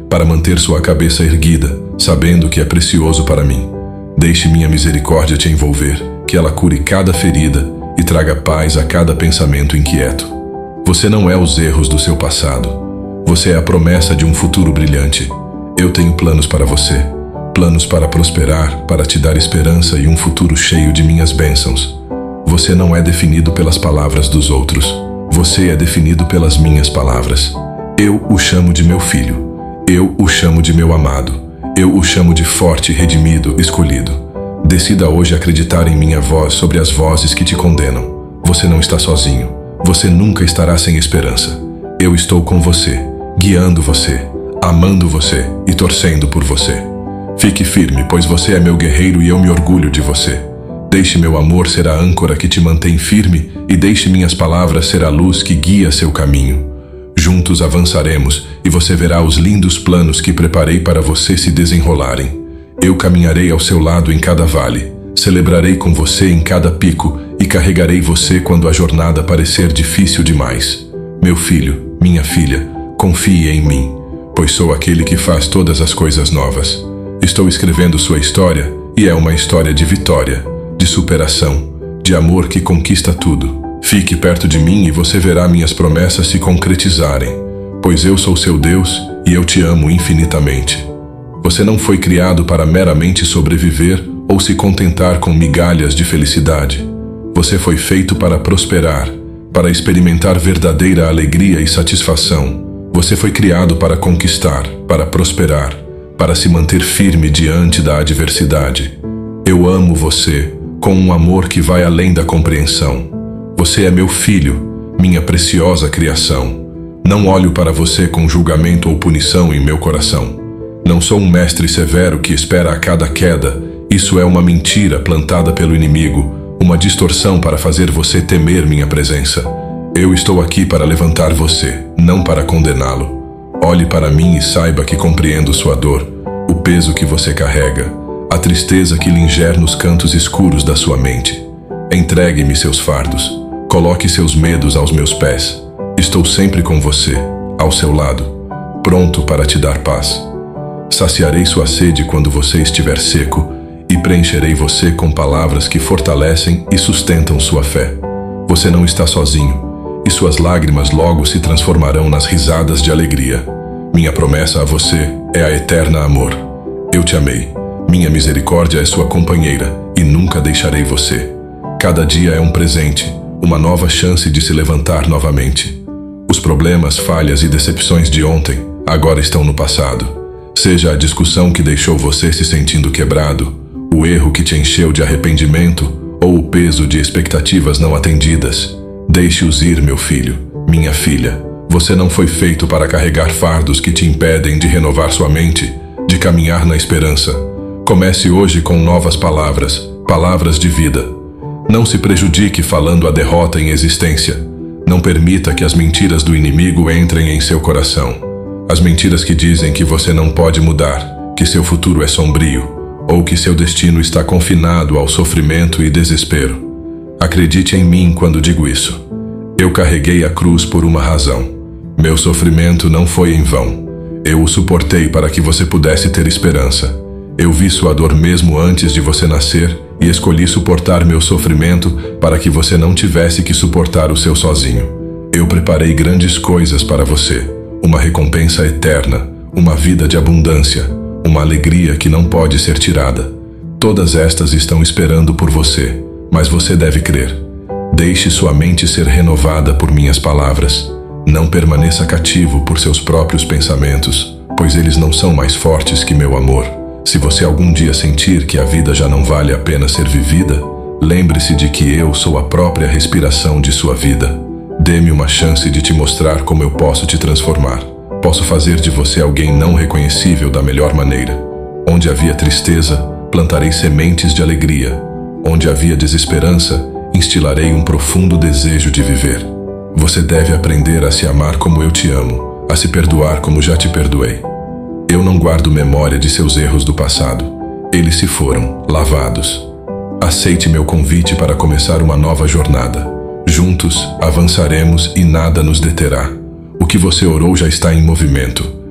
para manter sua cabeça erguida, sabendo que é precioso para mim. Deixe minha misericórdia te envolver, que ela cure cada ferida e traga paz a cada pensamento inquieto. Você não é os erros do seu passado. Você é a promessa de um futuro brilhante. Eu tenho planos para você. Planos para prosperar, para te dar esperança e um futuro cheio de minhas bênçãos. Você não é definido pelas palavras dos outros. Você é definido pelas minhas palavras. Eu o chamo de meu filho. Eu o chamo de meu amado. Eu o chamo de forte, redimido, escolhido. Decida hoje acreditar em minha voz sobre as vozes que te condenam. Você não está sozinho. Você nunca estará sem esperança. Eu estou com você, guiando você, amando você e torcendo por você. Fique firme, pois você é meu guerreiro e eu me orgulho de você. Deixe meu amor ser a âncora que te mantém firme e deixe minhas palavras ser a luz que guia seu caminho. Juntos avançaremos e você verá os lindos planos que preparei para você se desenrolarem. Eu caminharei ao seu lado em cada vale, celebrarei com você em cada pico e carregarei você quando a jornada parecer difícil demais. Meu filho, minha filha, confie em mim, pois sou aquele que faz todas as coisas novas. Estou escrevendo sua história e é uma história de vitória, de superação, de amor que conquista tudo. Fique perto de mim e você verá minhas promessas se concretizarem, pois eu sou seu Deus e eu te amo infinitamente. Você não foi criado para meramente sobreviver ou se contentar com migalhas de felicidade. Você foi feito para prosperar, para experimentar verdadeira alegria e satisfação. Você foi criado para conquistar, para prosperar, para se manter firme diante da adversidade. Eu amo você com um amor que vai além da compreensão. Você é meu filho, minha preciosa criação. Não olho para você com julgamento ou punição em meu coração. Não sou um mestre severo que espera a cada queda. Isso é uma mentira plantada pelo inimigo, uma distorção para fazer você temer minha presença. Eu estou aqui para levantar você, não para condená-lo. Olhe para mim e saiba que compreendo sua dor, o peso que você carrega, a tristeza que lhe ingere nos cantos escuros da sua mente. Entregue-me seus fardos. Coloque seus medos aos meus pés. Estou sempre com você, ao seu lado, pronto para te dar paz. Saciarei sua sede quando você estiver seco e preencherei você com palavras que fortalecem e sustentam sua fé. Você não está sozinho e suas lágrimas logo se transformarão nas risadas de alegria. Minha promessa a você é a eterna amor. Eu te amei. Minha misericórdia é sua companheira e nunca deixarei você. Cada dia é um presente, uma nova chance de se levantar novamente. Os problemas, falhas e decepções de ontem agora estão no passado. Seja a discussão que deixou você se sentindo quebrado, o erro que te encheu de arrependimento ou o peso de expectativas não atendidas, deixe-os ir, meu filho, minha filha. Você não foi feito para carregar fardos que te impedem de renovar sua mente, de caminhar na esperança. Comece hoje com novas palavras, palavras de vida. Não se prejudique falando a derrota em existência. Não permita que as mentiras do inimigo entrem em seu coração. As mentiras que dizem que você não pode mudar, que seu futuro é sombrio, ou que seu destino está confinado ao sofrimento e desespero. Acredite em mim quando digo isso. Eu carreguei a cruz por uma razão. Meu sofrimento não foi em vão. Eu o suportei para que você pudesse ter esperança. Eu vi sua dor mesmo antes de você nascer e escolhi suportar meu sofrimento para que você não tivesse que suportar o seu sozinho. Eu preparei grandes coisas para você, uma recompensa eterna, uma vida de abundância, uma alegria que não pode ser tirada. Todas estas estão esperando por você, mas você deve crer. Deixe sua mente ser renovada por minhas palavras. Não permaneça cativo por seus próprios pensamentos, pois eles não são mais fortes que meu amor. Se você algum dia sentir que a vida já não vale a pena ser vivida, lembre-se de que eu sou a própria respiração de sua vida. Dê-me uma chance de te mostrar como eu posso te transformar. Posso fazer de você alguém não reconhecível da melhor maneira. Onde havia tristeza, plantarei sementes de alegria. Onde havia desesperança, instilarei um profundo desejo de viver. Você deve aprender a se amar como eu te amo, a se perdoar como já te perdoei. Eu não guardo memória de seus erros do passado. Eles se foram, lavados. Aceite meu convite para começar uma nova jornada. Juntos, avançaremos e nada nos deterá. O que você orou já está em movimento.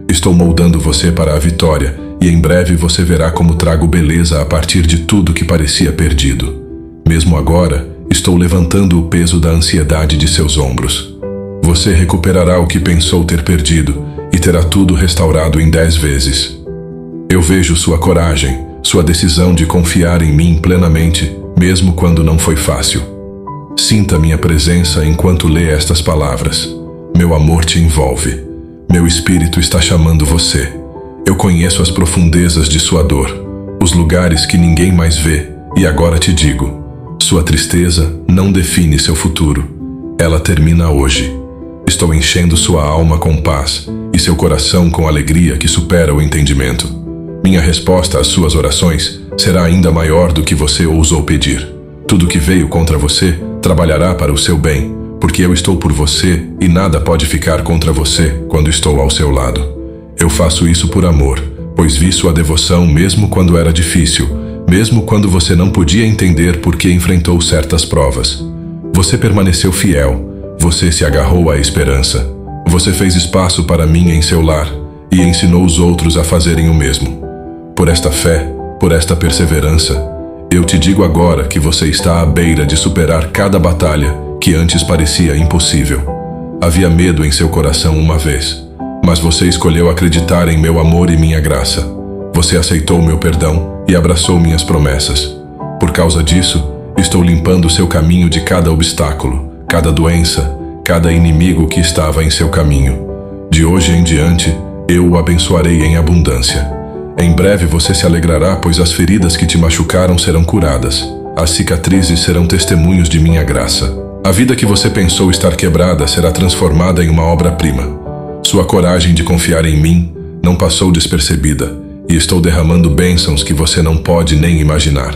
Estou moldando você para a vitória e em breve você verá como trago beleza a partir de tudo que parecia perdido. Mesmo agora, estou levantando o peso da ansiedade de seus ombros. Você recuperará o que pensou ter perdido e terá tudo restaurado em dez vezes. Eu vejo sua coragem, sua decisão de confiar em mim plenamente, mesmo quando não foi fácil. Sinta minha presença enquanto lê estas palavras. Meu amor te envolve. Meu espírito está chamando você. Eu conheço as profundezas de sua dor, os lugares que ninguém mais vê, e agora te digo: sua tristeza não define seu futuro. Ela termina hoje. Estou enchendo sua alma com paz e seu coração com alegria que supera o entendimento. Minha resposta às suas orações será ainda maior do que você ousou pedir. Tudo que veio contra você trabalhará para o seu bem, porque eu estou por você e nada pode ficar contra você quando estou ao seu lado. Eu faço isso por amor, pois vi sua devoção mesmo quando era difícil, mesmo quando você não podia entender por que enfrentou certas provas. Você permaneceu fiel, você se agarrou à esperança. Você fez espaço para mim em seu lar e ensinou os outros a fazerem o mesmo. Por esta fé, por esta perseverança, eu te digo agora que você está à beira de superar cada batalha que antes parecia impossível. Havia medo em seu coração uma vez, mas você escolheu acreditar em meu amor e minha graça. Você aceitou meu perdão e abraçou minhas promessas. Por causa disso, estou limpando seu caminho de cada obstáculo, cada doença, cada inimigo que estava em seu caminho. De hoje em diante, eu o abençoarei em abundância. Em breve você se alegrará, pois as feridas que te machucaram serão curadas. As cicatrizes serão testemunhos de minha graça. A vida que você pensou estar quebrada será transformada em uma obra-prima. Sua coragem de confiar em mim não passou despercebida, e estou derramando bênçãos que você não pode nem imaginar.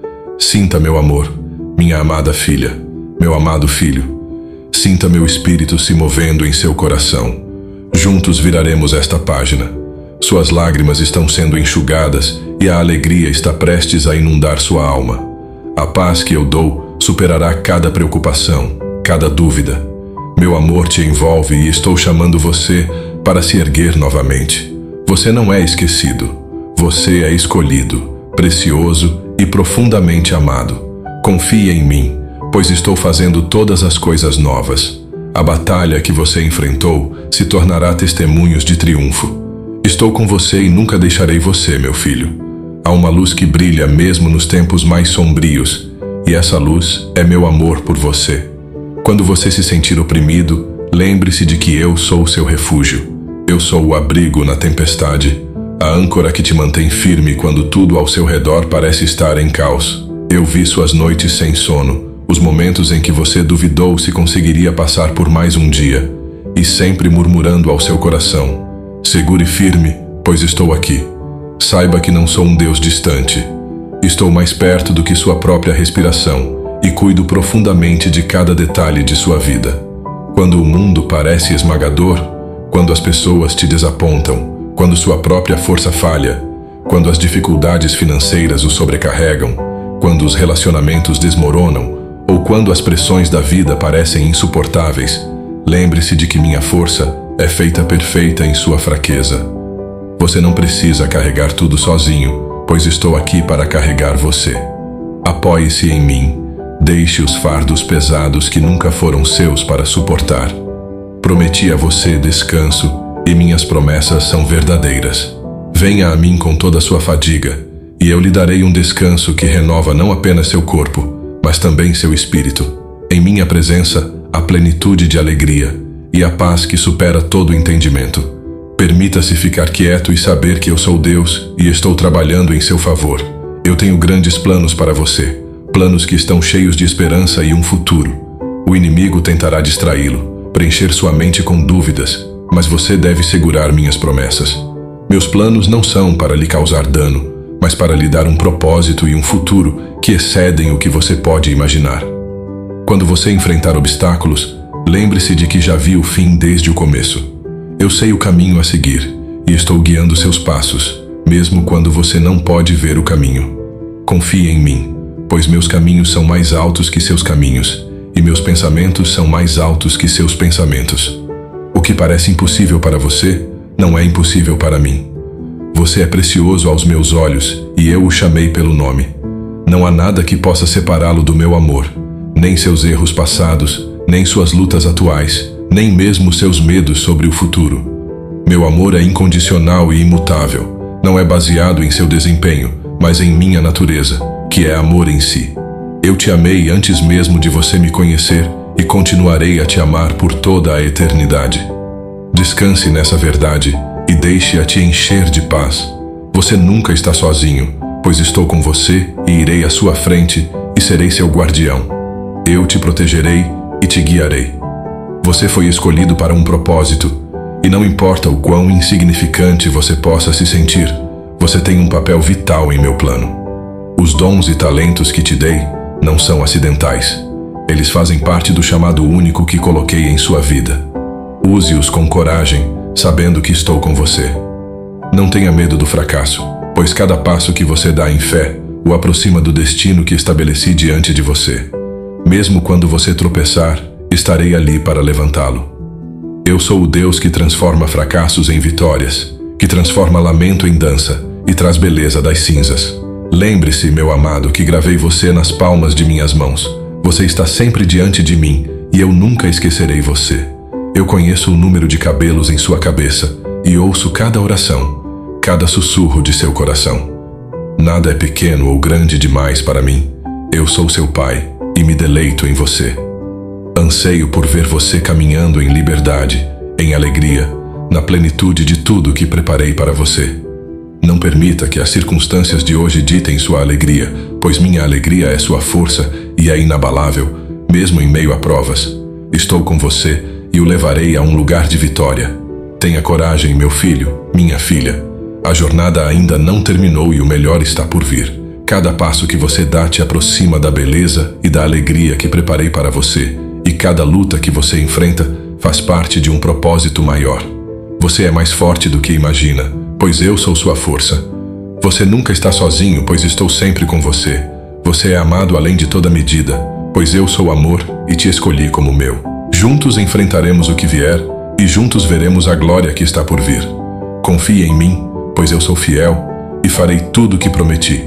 Sinta meu amor, minha amada filha, meu amado filho. Sinta meu espírito se movendo em seu coração. Juntos viraremos esta página. Suas lágrimas estão sendo enxugadas e a alegria está prestes a inundar sua alma. A paz que eu dou superará cada preocupação, cada dúvida. Meu amor te envolve e estou chamando você para se erguer novamente. Você não é esquecido. Você é escolhido, precioso e profundamente amado. Confie em mim, pois estou fazendo todas as coisas novas. A batalha que você enfrentou se tornará testemunhos de triunfo. Estou com você e nunca deixarei você, meu filho. Há uma luz que brilha mesmo nos tempos mais sombrios, e essa luz é meu amor por você. Quando você se sentir oprimido, lembre-se de que eu sou seu refúgio. Eu sou o abrigo na tempestade, a âncora que te mantém firme quando tudo ao seu redor parece estar em caos. Eu vi suas noites sem sono, os momentos em que você duvidou se conseguiria passar por mais um dia, e sempre murmurando ao seu coração: segure firme, pois estou aqui. Saiba que não sou um Deus distante. Estou mais perto do que sua própria respiração e cuido profundamente de cada detalhe de sua vida. Quando o mundo parece esmagador, quando as pessoas te desapontam, quando sua própria força falha, quando as dificuldades financeiras o sobrecarregam, quando os relacionamentos desmoronam ou quando as pressões da vida parecem insuportáveis, lembre-se de que minha força é feita perfeita em sua fraqueza. Você não precisa carregar tudo sozinho, pois estou aqui para carregar você. Apoie-se em mim. Deixe os fardos pesados que nunca foram seus para suportar. Prometi a você descanso e minhas promessas são verdadeiras. Venha a mim com toda a sua fadiga, e eu lhe darei um descanso que renova não apenas seu corpo, mas também seu espírito. Em minha presença, a plenitude de alegria e a paz que supera todo entendimento. Permita-se ficar quieto e saber que eu sou Deus e estou trabalhando em seu favor. Eu tenho grandes planos para você, planos que estão cheios de esperança e um futuro. O inimigo tentará distraí-lo, preencher sua mente com dúvidas, mas você deve segurar minhas promessas. Meus planos não são para lhe causar dano, mas para lhe dar um propósito e um futuro que excedem o que você pode imaginar. Quando você enfrentar obstáculos, lembre-se de que já vi o fim desde o começo. Eu sei o caminho a seguir e estou guiando seus passos, mesmo quando você não pode ver o caminho. Confie em mim, pois meus caminhos são mais altos que seus caminhos, e meus pensamentos são mais altos que seus pensamentos. O que parece impossível para você não é impossível para mim. Você é precioso aos meus olhos e eu o chamei pelo nome. Não há nada que possa separá-lo do meu amor, nem seus erros passados, nem suas lutas atuais, nem mesmo seus medos sobre o futuro. Meu amor é incondicional e imutável. Não é baseado em seu desempenho, mas em minha natureza, que é amor em si. Eu te amei antes mesmo de você me conhecer e continuarei a te amar por toda a eternidade. Descanse nessa verdade e deixe-a te encher de paz. Você nunca está sozinho, pois estou com você e irei à sua frente e serei seu guardião. Eu te protegerei e te guiarei. Você foi escolhido para um propósito, e não importa o quão insignificante você possa se sentir, você tem um papel vital em meu plano. Os dons e talentos que te dei não são acidentais. Eles fazem parte do chamado único que coloquei em sua vida. Use-os com coragem, sabendo que estou com você. Não tenha medo do fracasso, pois cada passo que você dá em fé o aproxima do destino que estabeleci diante de você. Mesmo quando você tropeçar, estarei ali para levantá-lo. Eu sou o Deus que transforma fracassos em vitórias, que transforma lamento em dança e traz beleza das cinzas. Lembre-se, meu amado, que gravei você nas palmas de minhas mãos. Você está sempre diante de mim e eu nunca esquecerei você. Eu conheço o número de cabelos em sua cabeça e ouço cada oração, cada sussurro de seu coração. Nada é pequeno ou grande demais para mim. Eu sou seu pai e me deleito em você. Anseio por ver você caminhando em liberdade, em alegria, na plenitude de tudo que preparei para você. Não permita que as circunstâncias de hoje ditem sua alegria, pois minha alegria é sua força e é inabalável, mesmo em meio a provas. Estou com você e o levarei a um lugar de vitória. Tenha coragem, meu filho, minha filha. A jornada ainda não terminou e o melhor está por vir. Cada passo que você dá te aproxima da beleza e da alegria que preparei para você, e cada luta que você enfrenta faz parte de um propósito maior. Você é mais forte do que imagina, pois eu sou sua força. Você nunca está sozinho, pois estou sempre com você. Você é amado além de toda medida, pois eu sou amor e te escolhi como meu. Juntos enfrentaremos o que vier e juntos veremos a glória que está por vir. Confie em mim, pois eu sou fiel e farei tudo o que prometi.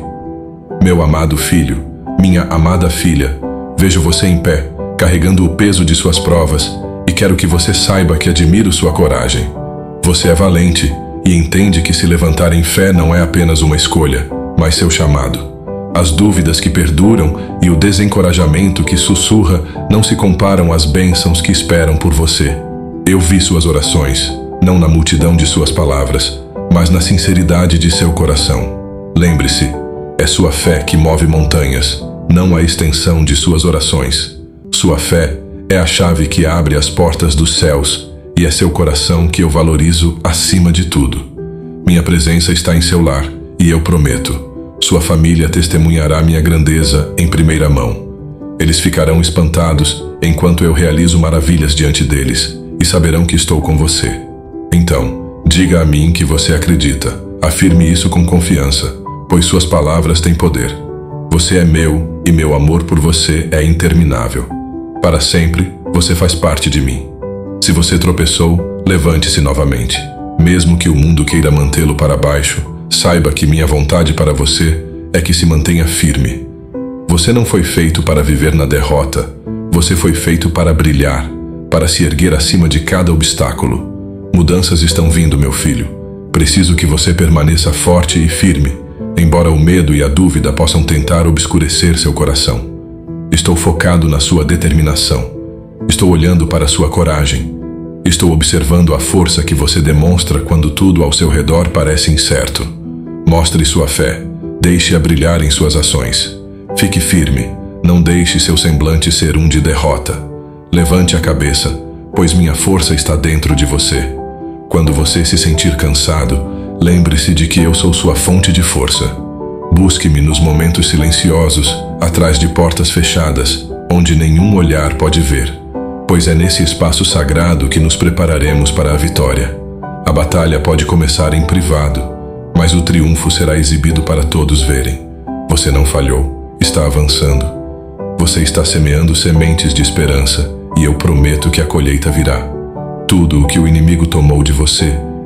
Meu amado filho, minha amada filha, vejo você em pé, carregando o peso de suas provas, e quero que você saiba que admiro sua coragem. Você é valente e entende que se levantar em fé não é apenas uma escolha, mas seu chamado. As dúvidas que perduram e o desencorajamento que sussurra não se comparam às bênçãos que esperam por você. Eu vi suas orações, não na multidão de suas palavras, mas na sinceridade de seu coração. Lembre-se, é sua fé que move montanhas, não a extensão de suas orações. Sua fé é a chave que abre as portas dos céus e é seu coração que eu valorizo acima de tudo. Minha presença está em seu lar e eu prometo, sua família testemunhará minha grandeza em primeira mão. Eles ficarão espantados enquanto eu realizo maravilhas diante deles e saberão que estou com você. Então, diga a mim que você acredita. Afirme isso com confiança, pois suas palavras têm poder. Você é meu e meu amor por você é interminável. Para sempre, você faz parte de mim. Se você tropeçou, levante-se novamente. Mesmo que o mundo queira mantê-lo para baixo, saiba que minha vontade para você é que se mantenha firme. Você não foi feito para viver na derrota. Você foi feito para brilhar, para se erguer acima de cada obstáculo. Mudanças estão vindo, meu filho. Preciso que você permaneça forte e firme, embora o medo e a dúvida possam tentar obscurecer seu coração. Estou focado na sua determinação. Estou olhando para sua coragem. Estou observando a força que você demonstra quando tudo ao seu redor parece incerto. Mostre sua fé. Deixe-a brilhar em suas ações. Fique firme. Não deixe seu semblante ser um de derrota. Levante a cabeça, pois minha força está dentro de você. Quando você se sentir cansado, lembre-se de que eu sou sua fonte de força. Busque-me nos momentos silenciosos, atrás de portas fechadas, onde nenhum olhar pode ver, pois é nesse espaço sagrado que nos prepararemos para a vitória. A batalha pode começar em privado, mas o triunfo será exibido para todos verem. Você não falhou, está avançando. Você está semeando sementes de esperança, e eu prometo que a colheita virá. Tudo o que o inimigo tomou de você,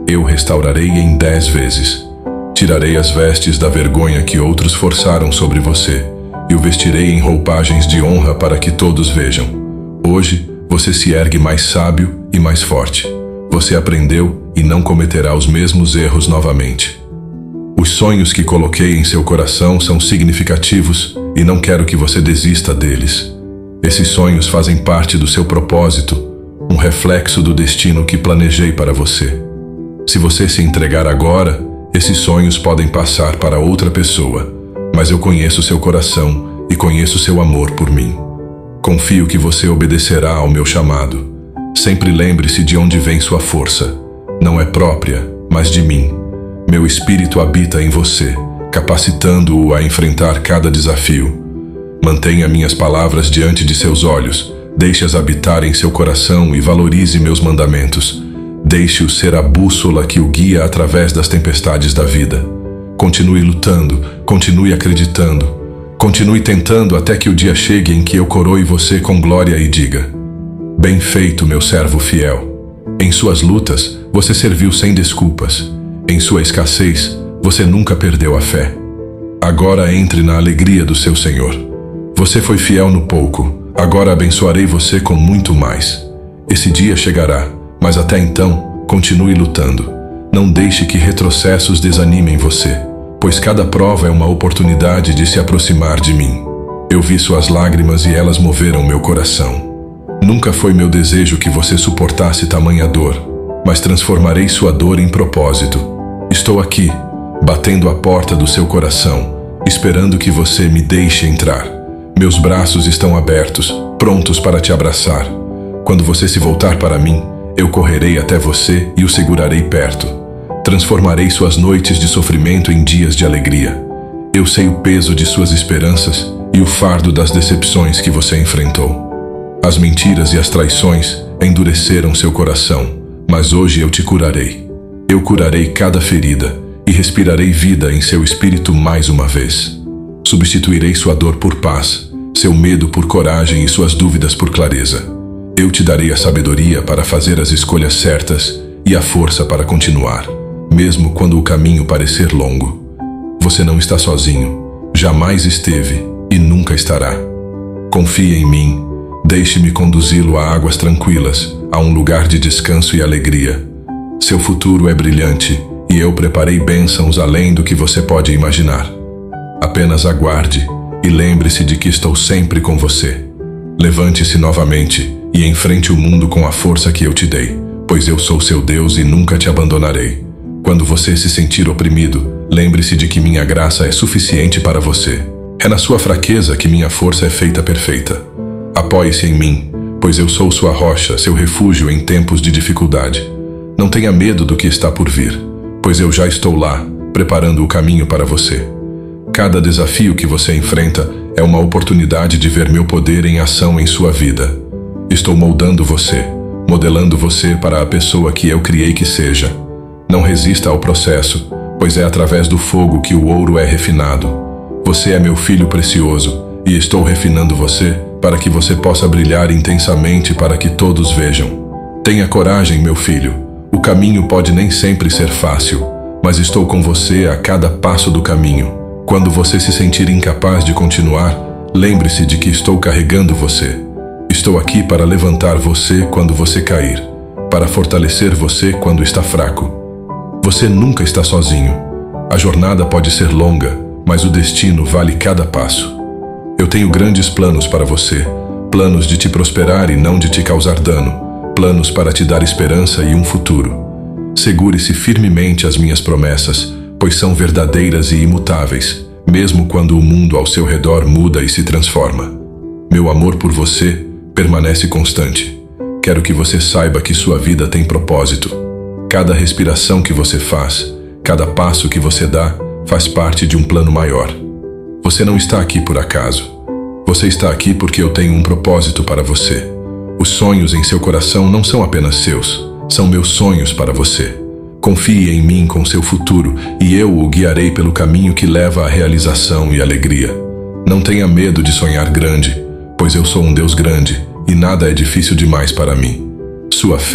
Eu restaurarei em dez vezes. Tirarei as vestes da vergonha que outros forçaram sobre você, e o vestirei em roupagens de honra para que todos vejam. Hoje, você se ergue mais sábio e mais forte. Você aprendeu e não cometerá os mesmos erros novamente. Os sonhos que coloquei em seu coração são significativos e não quero que você desista deles. Esses sonhos fazem parte do seu propósito, um reflexo do destino que planejei para você. Se você se entregar agora, esses sonhos podem passar para outra pessoa, mas eu conheço seu coração e conheço seu amor por mim. Confio que você obedecerá ao meu chamado. Sempre lembre-se de onde vem sua força. Não é própria, mas de mim. Meu espírito habita em você, capacitando-o a enfrentar cada desafio. Mantenha minhas palavras diante de seus olhos, deixe-as habitar em seu coração e valorize meus mandamentos. Deixe-o ser a bússola que o guia através das tempestades da vida. Continue lutando, continue acreditando, continue tentando até que o dia chegue em que eu coroe você com glória e diga: bem feito, meu servo fiel. Em suas lutas, você serviu sem desculpas. Em sua escassez, você nunca perdeu a fé. Agora entre na alegria do seu Senhor. Você foi fiel no pouco, agora abençoarei você com muito mais. Esse dia chegará, mas até então, continue lutando. Não deixe que retrocessos desanimem você, pois cada prova é uma oportunidade de se aproximar de mim. Eu vi suas lágrimas e elas moveram meu coração. Nunca foi meu desejo que você suportasse tamanha dor, mas transformarei sua dor em propósito. Estou aqui, batendo a porta do seu coração, esperando que você me deixe entrar. Meus braços estão abertos, prontos para te abraçar. Quando você se voltar para mim, eu correrei até você e o segurarei perto. Transformarei suas noites de sofrimento em dias de alegria. Eu sei o peso de suas esperanças e o fardo das decepções que você enfrentou. As mentiras e as traições endureceram seu coração, mas hoje eu te curarei. Eu curarei cada ferida e respirarei vida em seu espírito mais uma vez. Substituirei sua dor por paz, seu medo por coragem e suas dúvidas por clareza. Eu te darei a sabedoria para fazer as escolhas certas e a força para continuar, mesmo quando o caminho parecer longo. Você não está sozinho, jamais esteve e nunca estará. Confie em mim. Deixe-me conduzi-lo a águas tranquilas, a um lugar de descanso e alegria. Seu futuro é brilhante e eu preparei bênçãos além do que você pode imaginar. Apenas aguarde e lembre-se de que estou sempre com você. Levante-se novamente e enfrente o mundo com a força que eu te dei, pois eu sou seu Deus e nunca te abandonarei. Quando você se sentir oprimido, lembre-se de que minha graça é suficiente para você. É na sua fraqueza que minha força é feita perfeita. Apoie-se em mim, pois eu sou sua rocha, seu refúgio em tempos de dificuldade. Não tenha medo do que está por vir, pois eu já estou lá, preparando o caminho para você. Cada desafio que você enfrenta é uma oportunidade de ver meu poder em ação em sua vida. Estou moldando você, modelando você para a pessoa que eu criei que seja. Não resista ao processo, pois é através do fogo que o ouro é refinado. Você é meu filho precioso, e estou refinando você para que você possa brilhar intensamente para que todos vejam. Tenha coragem, meu filho. O caminho pode nem sempre ser fácil, mas estou com você a cada passo do caminho. Quando você se sentir incapaz de continuar, lembre-se de que estou carregando você. Estou aqui para levantar você quando você cair, para fortalecer você quando está fraco. Você nunca está sozinho. A jornada pode ser longa, mas o destino vale cada passo. Eu tenho grandes planos para você, planos de te prosperar e não de te causar dano, planos para te dar esperança e um futuro. Segure-se firmemente às minhas promessas, pois são verdadeiras e imutáveis, mesmo quando o mundo ao seu redor muda e se transforma. Meu amor por você permanece constante. Quero que você saiba que sua vida tem propósito. Cada respiração que você faz, cada passo que você dá, faz parte de um plano maior. Você não está aqui por acaso. Você está aqui porque eu tenho um propósito para você. Os sonhos em seu coração não são apenas seus, são meus sonhos para você. Confie em mim com seu futuro e eu o guiarei pelo caminho que leva à realização e alegria. Não tenha medo de sonhar grande, pois eu sou um Deus grande e nada é difícil demais para mim. Sua fé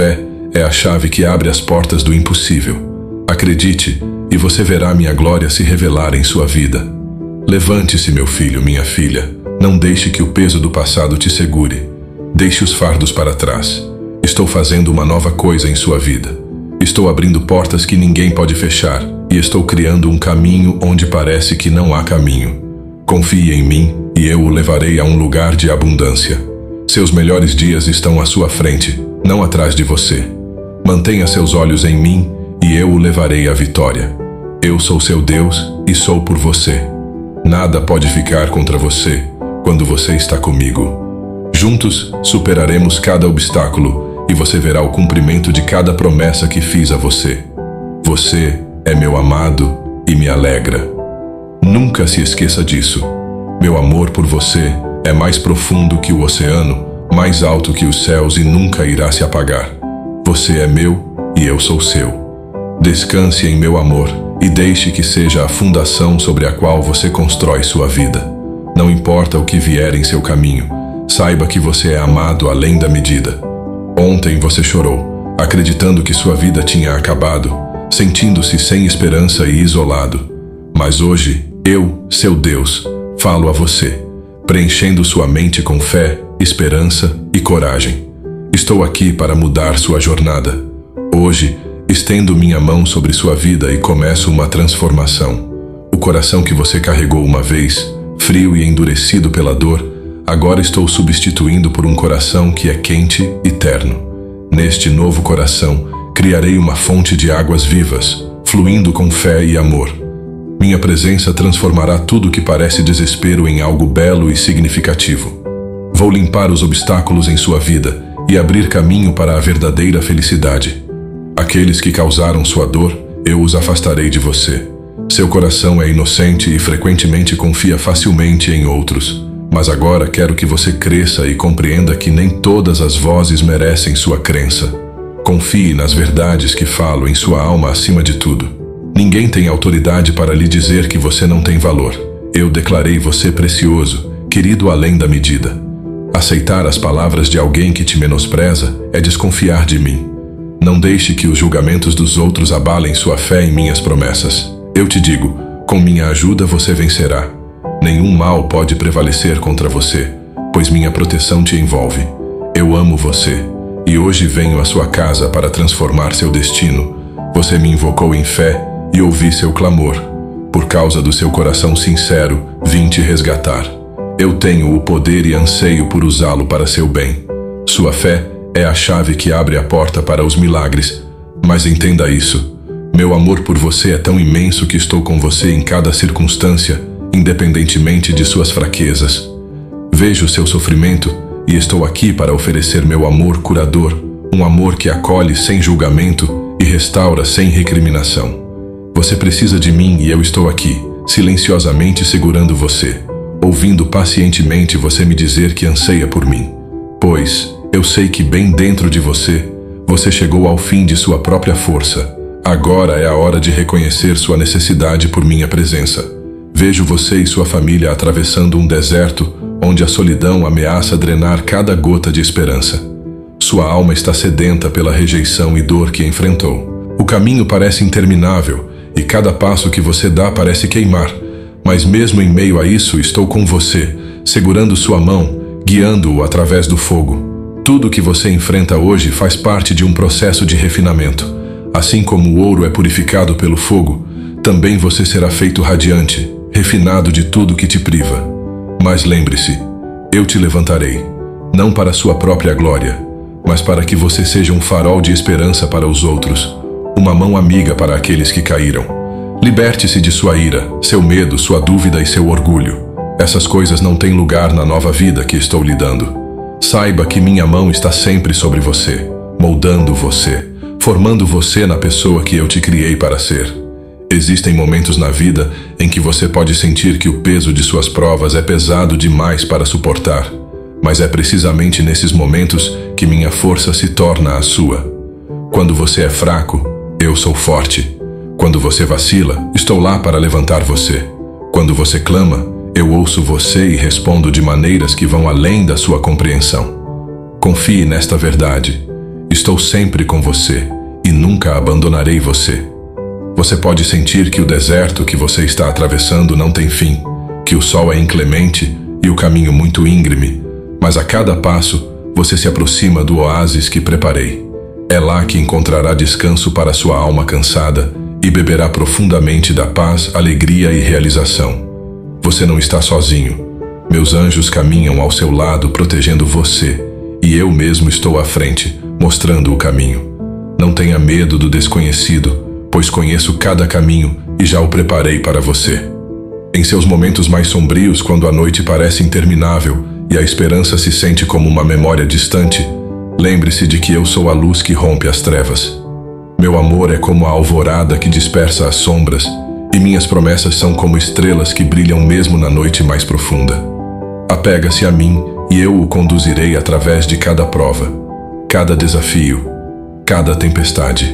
é a chave que abre as portas do impossível. Acredite, e você verá minha glória se revelar em sua vida. Levante-se, meu filho, minha filha. Não deixe que o peso do passado te segure. Deixe os fardos para trás. Estou fazendo uma nova coisa em sua vida. Estou abrindo portas que ninguém pode fechar e estou criando um caminho onde parece que não há caminho. Confie em mim e eu o levarei a um lugar de abundância. Seus melhores dias estão à sua frente, não atrás de você. Mantenha seus olhos em mim e eu o levarei à vitória. Eu sou seu Deus e sou por você. Nada pode ficar contra você quando você está comigo. Juntos superaremos cada obstáculo e você verá o cumprimento de cada promessa que fiz a você. Você é meu amado e me alegra. Nunca se esqueça disso. Meu amor por você é mais profundo que o oceano, mais alto que os céus e nunca irá se apagar. Você é meu e eu sou seu. Descanse em meu amor e deixe que seja a fundação sobre a qual você constrói sua vida. Não importa o que vier em seu caminho, saiba que você é amado além da medida. Ontem você chorou, acreditando que sua vida tinha acabado, sentindo-se sem esperança e isolado. Mas hoje, eu, seu Deus, falo a você, preenchendo sua mente com fé, esperança e coragem. Estou aqui para mudar sua jornada. Hoje, estendo minha mão sobre sua vida e começo uma transformação. O coração que você carregou uma vez, frio e endurecido pela dor, agora estou substituindo por um coração que é quente e terno. Neste novo coração, criarei uma fonte de águas vivas, fluindo com fé e amor. Minha presença transformará tudo que parece desespero em algo belo e significativo. Vou limpar os obstáculos em sua vida e abrir caminho para a verdadeira felicidade. Aqueles que causaram sua dor, eu os afastarei de você. Seu coração é inocente e frequentemente confia facilmente em outros. Mas agora quero que você cresça e compreenda que nem todas as vozes merecem sua crença. Confie nas verdades que falo em sua alma acima de tudo. Ninguém tem autoridade para lhe dizer que você não tem valor. Eu declarei você precioso, querido além da medida. Aceitar as palavras de alguém que te menospreza é desconfiar de mim. Não deixe que os julgamentos dos outros abalem sua fé em minhas promessas. Eu te digo, com minha ajuda você vencerá. Nenhum mal pode prevalecer contra você, pois minha proteção te envolve. Eu amo você, e hoje venho à sua casa para transformar seu destino. Você me invocou em fé e ouvi seu clamor. Por causa do seu coração sincero, vim te resgatar. Eu tenho o poder e anseio por usá-lo para seu bem. Sua fé é a chave que abre a porta para os milagres. Mas entenda isso. Meu amor por você é tão imenso que estou com você em cada circunstância, independentemente de suas fraquezas. Vejo seu sofrimento e estou aqui para oferecer meu amor curador, um amor que acolhe sem julgamento e restaura sem recriminação. Você precisa de mim e eu estou aqui, silenciosamente segurando você, ouvindo pacientemente você me dizer que anseia por mim. Pois eu sei que bem dentro de você, você chegou ao fim de sua própria força. Agora é a hora de reconhecer sua necessidade por minha presença. Vejo você e sua família atravessando um deserto onde a solidão ameaça drenar cada gota de esperança. Sua alma está sedenta pela rejeição e dor que enfrentou. O caminho parece interminável e cada passo que você dá parece queimar. Mas mesmo em meio a isso, estou com você, segurando sua mão, guiando-o através do fogo. Tudo que você enfrenta hoje faz parte de um processo de refinamento. Assim como o ouro é purificado pelo fogo, também você será feito radiante, refinado de tudo que te priva. Mas lembre-se, eu te levantarei, não para sua própria glória, mas para que você seja um farol de esperança para os outros, uma mão amiga para aqueles que caíram. Liberte-se de sua ira, seu medo, sua dúvida e seu orgulho. Essas coisas não têm lugar na nova vida que estou lhe dando. Saiba que minha mão está sempre sobre você, moldando você, formando você na pessoa que eu te criei para ser. Existem momentos na vida em que você pode sentir que o peso de suas provas é pesado demais para suportar, mas é precisamente nesses momentos que minha força se torna a sua. Quando você é fraco, eu sou forte. Quando você vacila, estou lá para levantar você. Quando você clama, eu ouço você e respondo de maneiras que vão além da sua compreensão. Confie nesta verdade. Estou sempre com você e nunca abandonarei você. Você pode sentir que o deserto que você está atravessando não tem fim, que o sol é inclemente e o caminho muito íngreme, mas a cada passo você se aproxima do oásis que preparei. É lá que encontrará descanso para sua alma cansada e beberá profundamente da paz, alegria e realização. Você não está sozinho. Meus anjos caminham ao seu lado protegendo você, e eu mesmo estou à frente, mostrando o caminho. Não tenha medo do desconhecido, pois conheço cada caminho e já o preparei para você. Em seus momentos mais sombrios, quando a noite parece interminável e a esperança se sente como uma memória distante, lembre-se de que eu sou a luz que rompe as trevas. Meu amor é como a alvorada que dispersa as sombras, e minhas promessas são como estrelas que brilham mesmo na noite mais profunda. Apega-se a mim e eu o conduzirei através de cada prova, cada desafio, cada tempestade.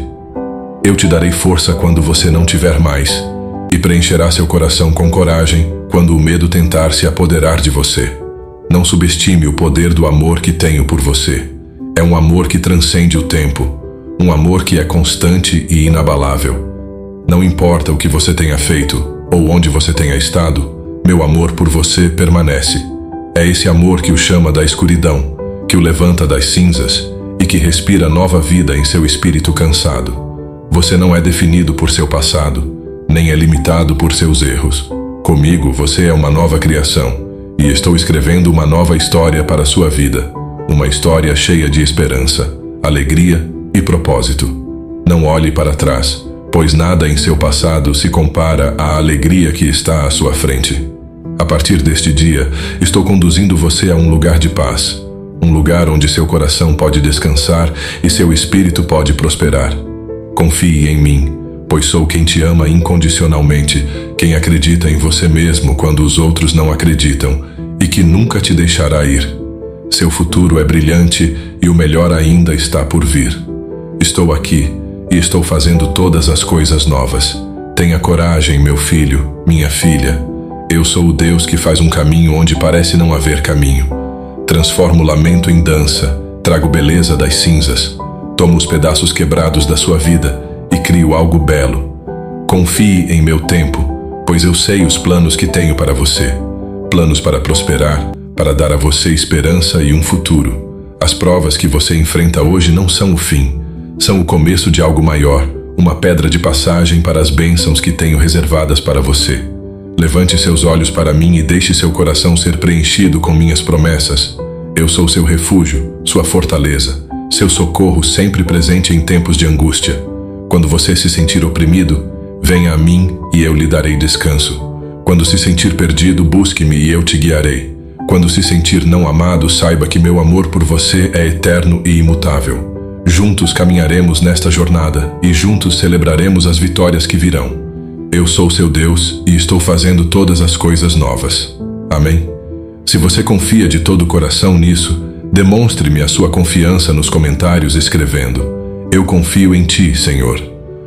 Eu te darei força quando você não tiver mais, e preencherá seu coração com coragem quando o medo tentar se apoderar de você. Não subestime o poder do amor que tenho por você. É um amor que transcende o tempo, um amor que é constante e inabalável. Não importa o que você tenha feito ou onde você tenha estado, meu amor por você permanece. É esse amor que o chama da escuridão, que o levanta das cinzas e que respira nova vida em seu espírito cansado. Você não é definido por seu passado, nem é limitado por seus erros. Comigo você é uma nova criação, e estou escrevendo uma nova história para a sua vida. Uma história cheia de esperança, alegria e propósito. Não olhe para trás, pois nada em seu passado se compara à alegria que está à sua frente. A partir deste dia, estou conduzindo você a um lugar de paz, um lugar onde seu coração pode descansar e seu espírito pode prosperar. Confie em mim, pois sou quem te ama incondicionalmente, quem acredita em você mesmo quando os outros não acreditam e que nunca te deixará ir. Seu futuro é brilhante e o melhor ainda está por vir. Estou aqui e estou fazendo todas as coisas novas. Tenha coragem, meu filho, minha filha. Eu sou o Deus que faz um caminho onde parece não haver caminho. Transformo o lamento em dança, trago beleza das cinzas. Tomo os pedaços quebrados da sua vida e crio algo belo. Confie em meu tempo, pois eu sei os planos que tenho para você. Planos para prosperar, para dar a você esperança e um futuro. As provas que você enfrenta hoje não são o fim, são o começo de algo maior, uma pedra de passagem para as bênçãos que tenho reservadas para você. Levante seus olhos para mim e deixe seu coração ser preenchido com minhas promessas. Eu sou seu refúgio, sua fortaleza, seu socorro sempre presente em tempos de angústia. Quando você se sentir oprimido, venha a mim e eu lhe darei descanso. Quando se sentir perdido, busque-me e eu te guiarei. Quando se sentir não amado, saiba que meu amor por você é eterno e imutável. Juntos caminharemos nesta jornada e juntos celebraremos as vitórias que virão. Eu sou seu Deus e estou fazendo todas as coisas novas. Amém? Se você confia de todo o coração nisso, demonstre-me a sua confiança nos comentários escrevendo: Eu confio em ti, Senhor.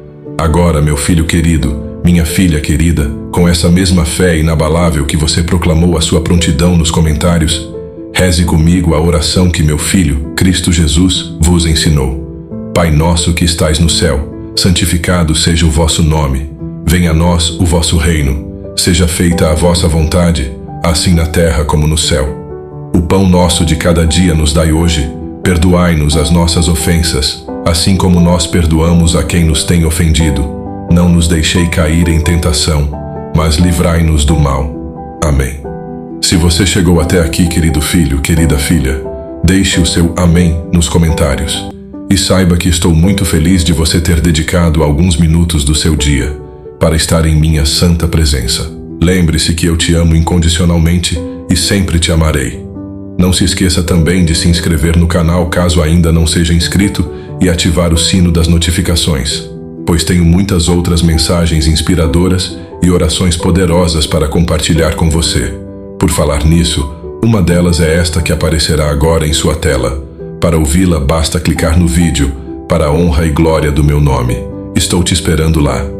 Agora, meu filho querido, minha filha querida, com essa mesma fé inabalável que você proclamou a sua prontidão nos comentários, reze comigo a oração que meu Filho, Cristo Jesus, vos ensinou. Pai nosso que estais no céu, santificado seja o vosso nome. Venha a nós o vosso reino. Seja feita a vossa vontade, assim na terra como no céu. O pão nosso de cada dia nos dai hoje. Perdoai-nos as nossas ofensas, assim como nós perdoamos a quem nos tem ofendido. Não nos deixei cair em tentação, mas livrai-nos do mal. Amém. Se você chegou até aqui, querido filho, querida filha, deixe o seu amém nos comentários. E saiba que estou muito feliz de você ter dedicado alguns minutos do seu dia para estar em minha santa presença. Lembre-se que eu te amo incondicionalmente e sempre te amarei. Não se esqueça também de se inscrever no canal caso ainda não seja inscrito e ativar o sino das notificações, pois tenho muitas outras mensagens inspiradoras e orações poderosas para compartilhar com você. Por falar nisso, uma delas é esta que aparecerá agora em sua tela. Para ouvi-la, basta clicar no vídeo, para a honra e glória do meu nome. Estou te esperando lá.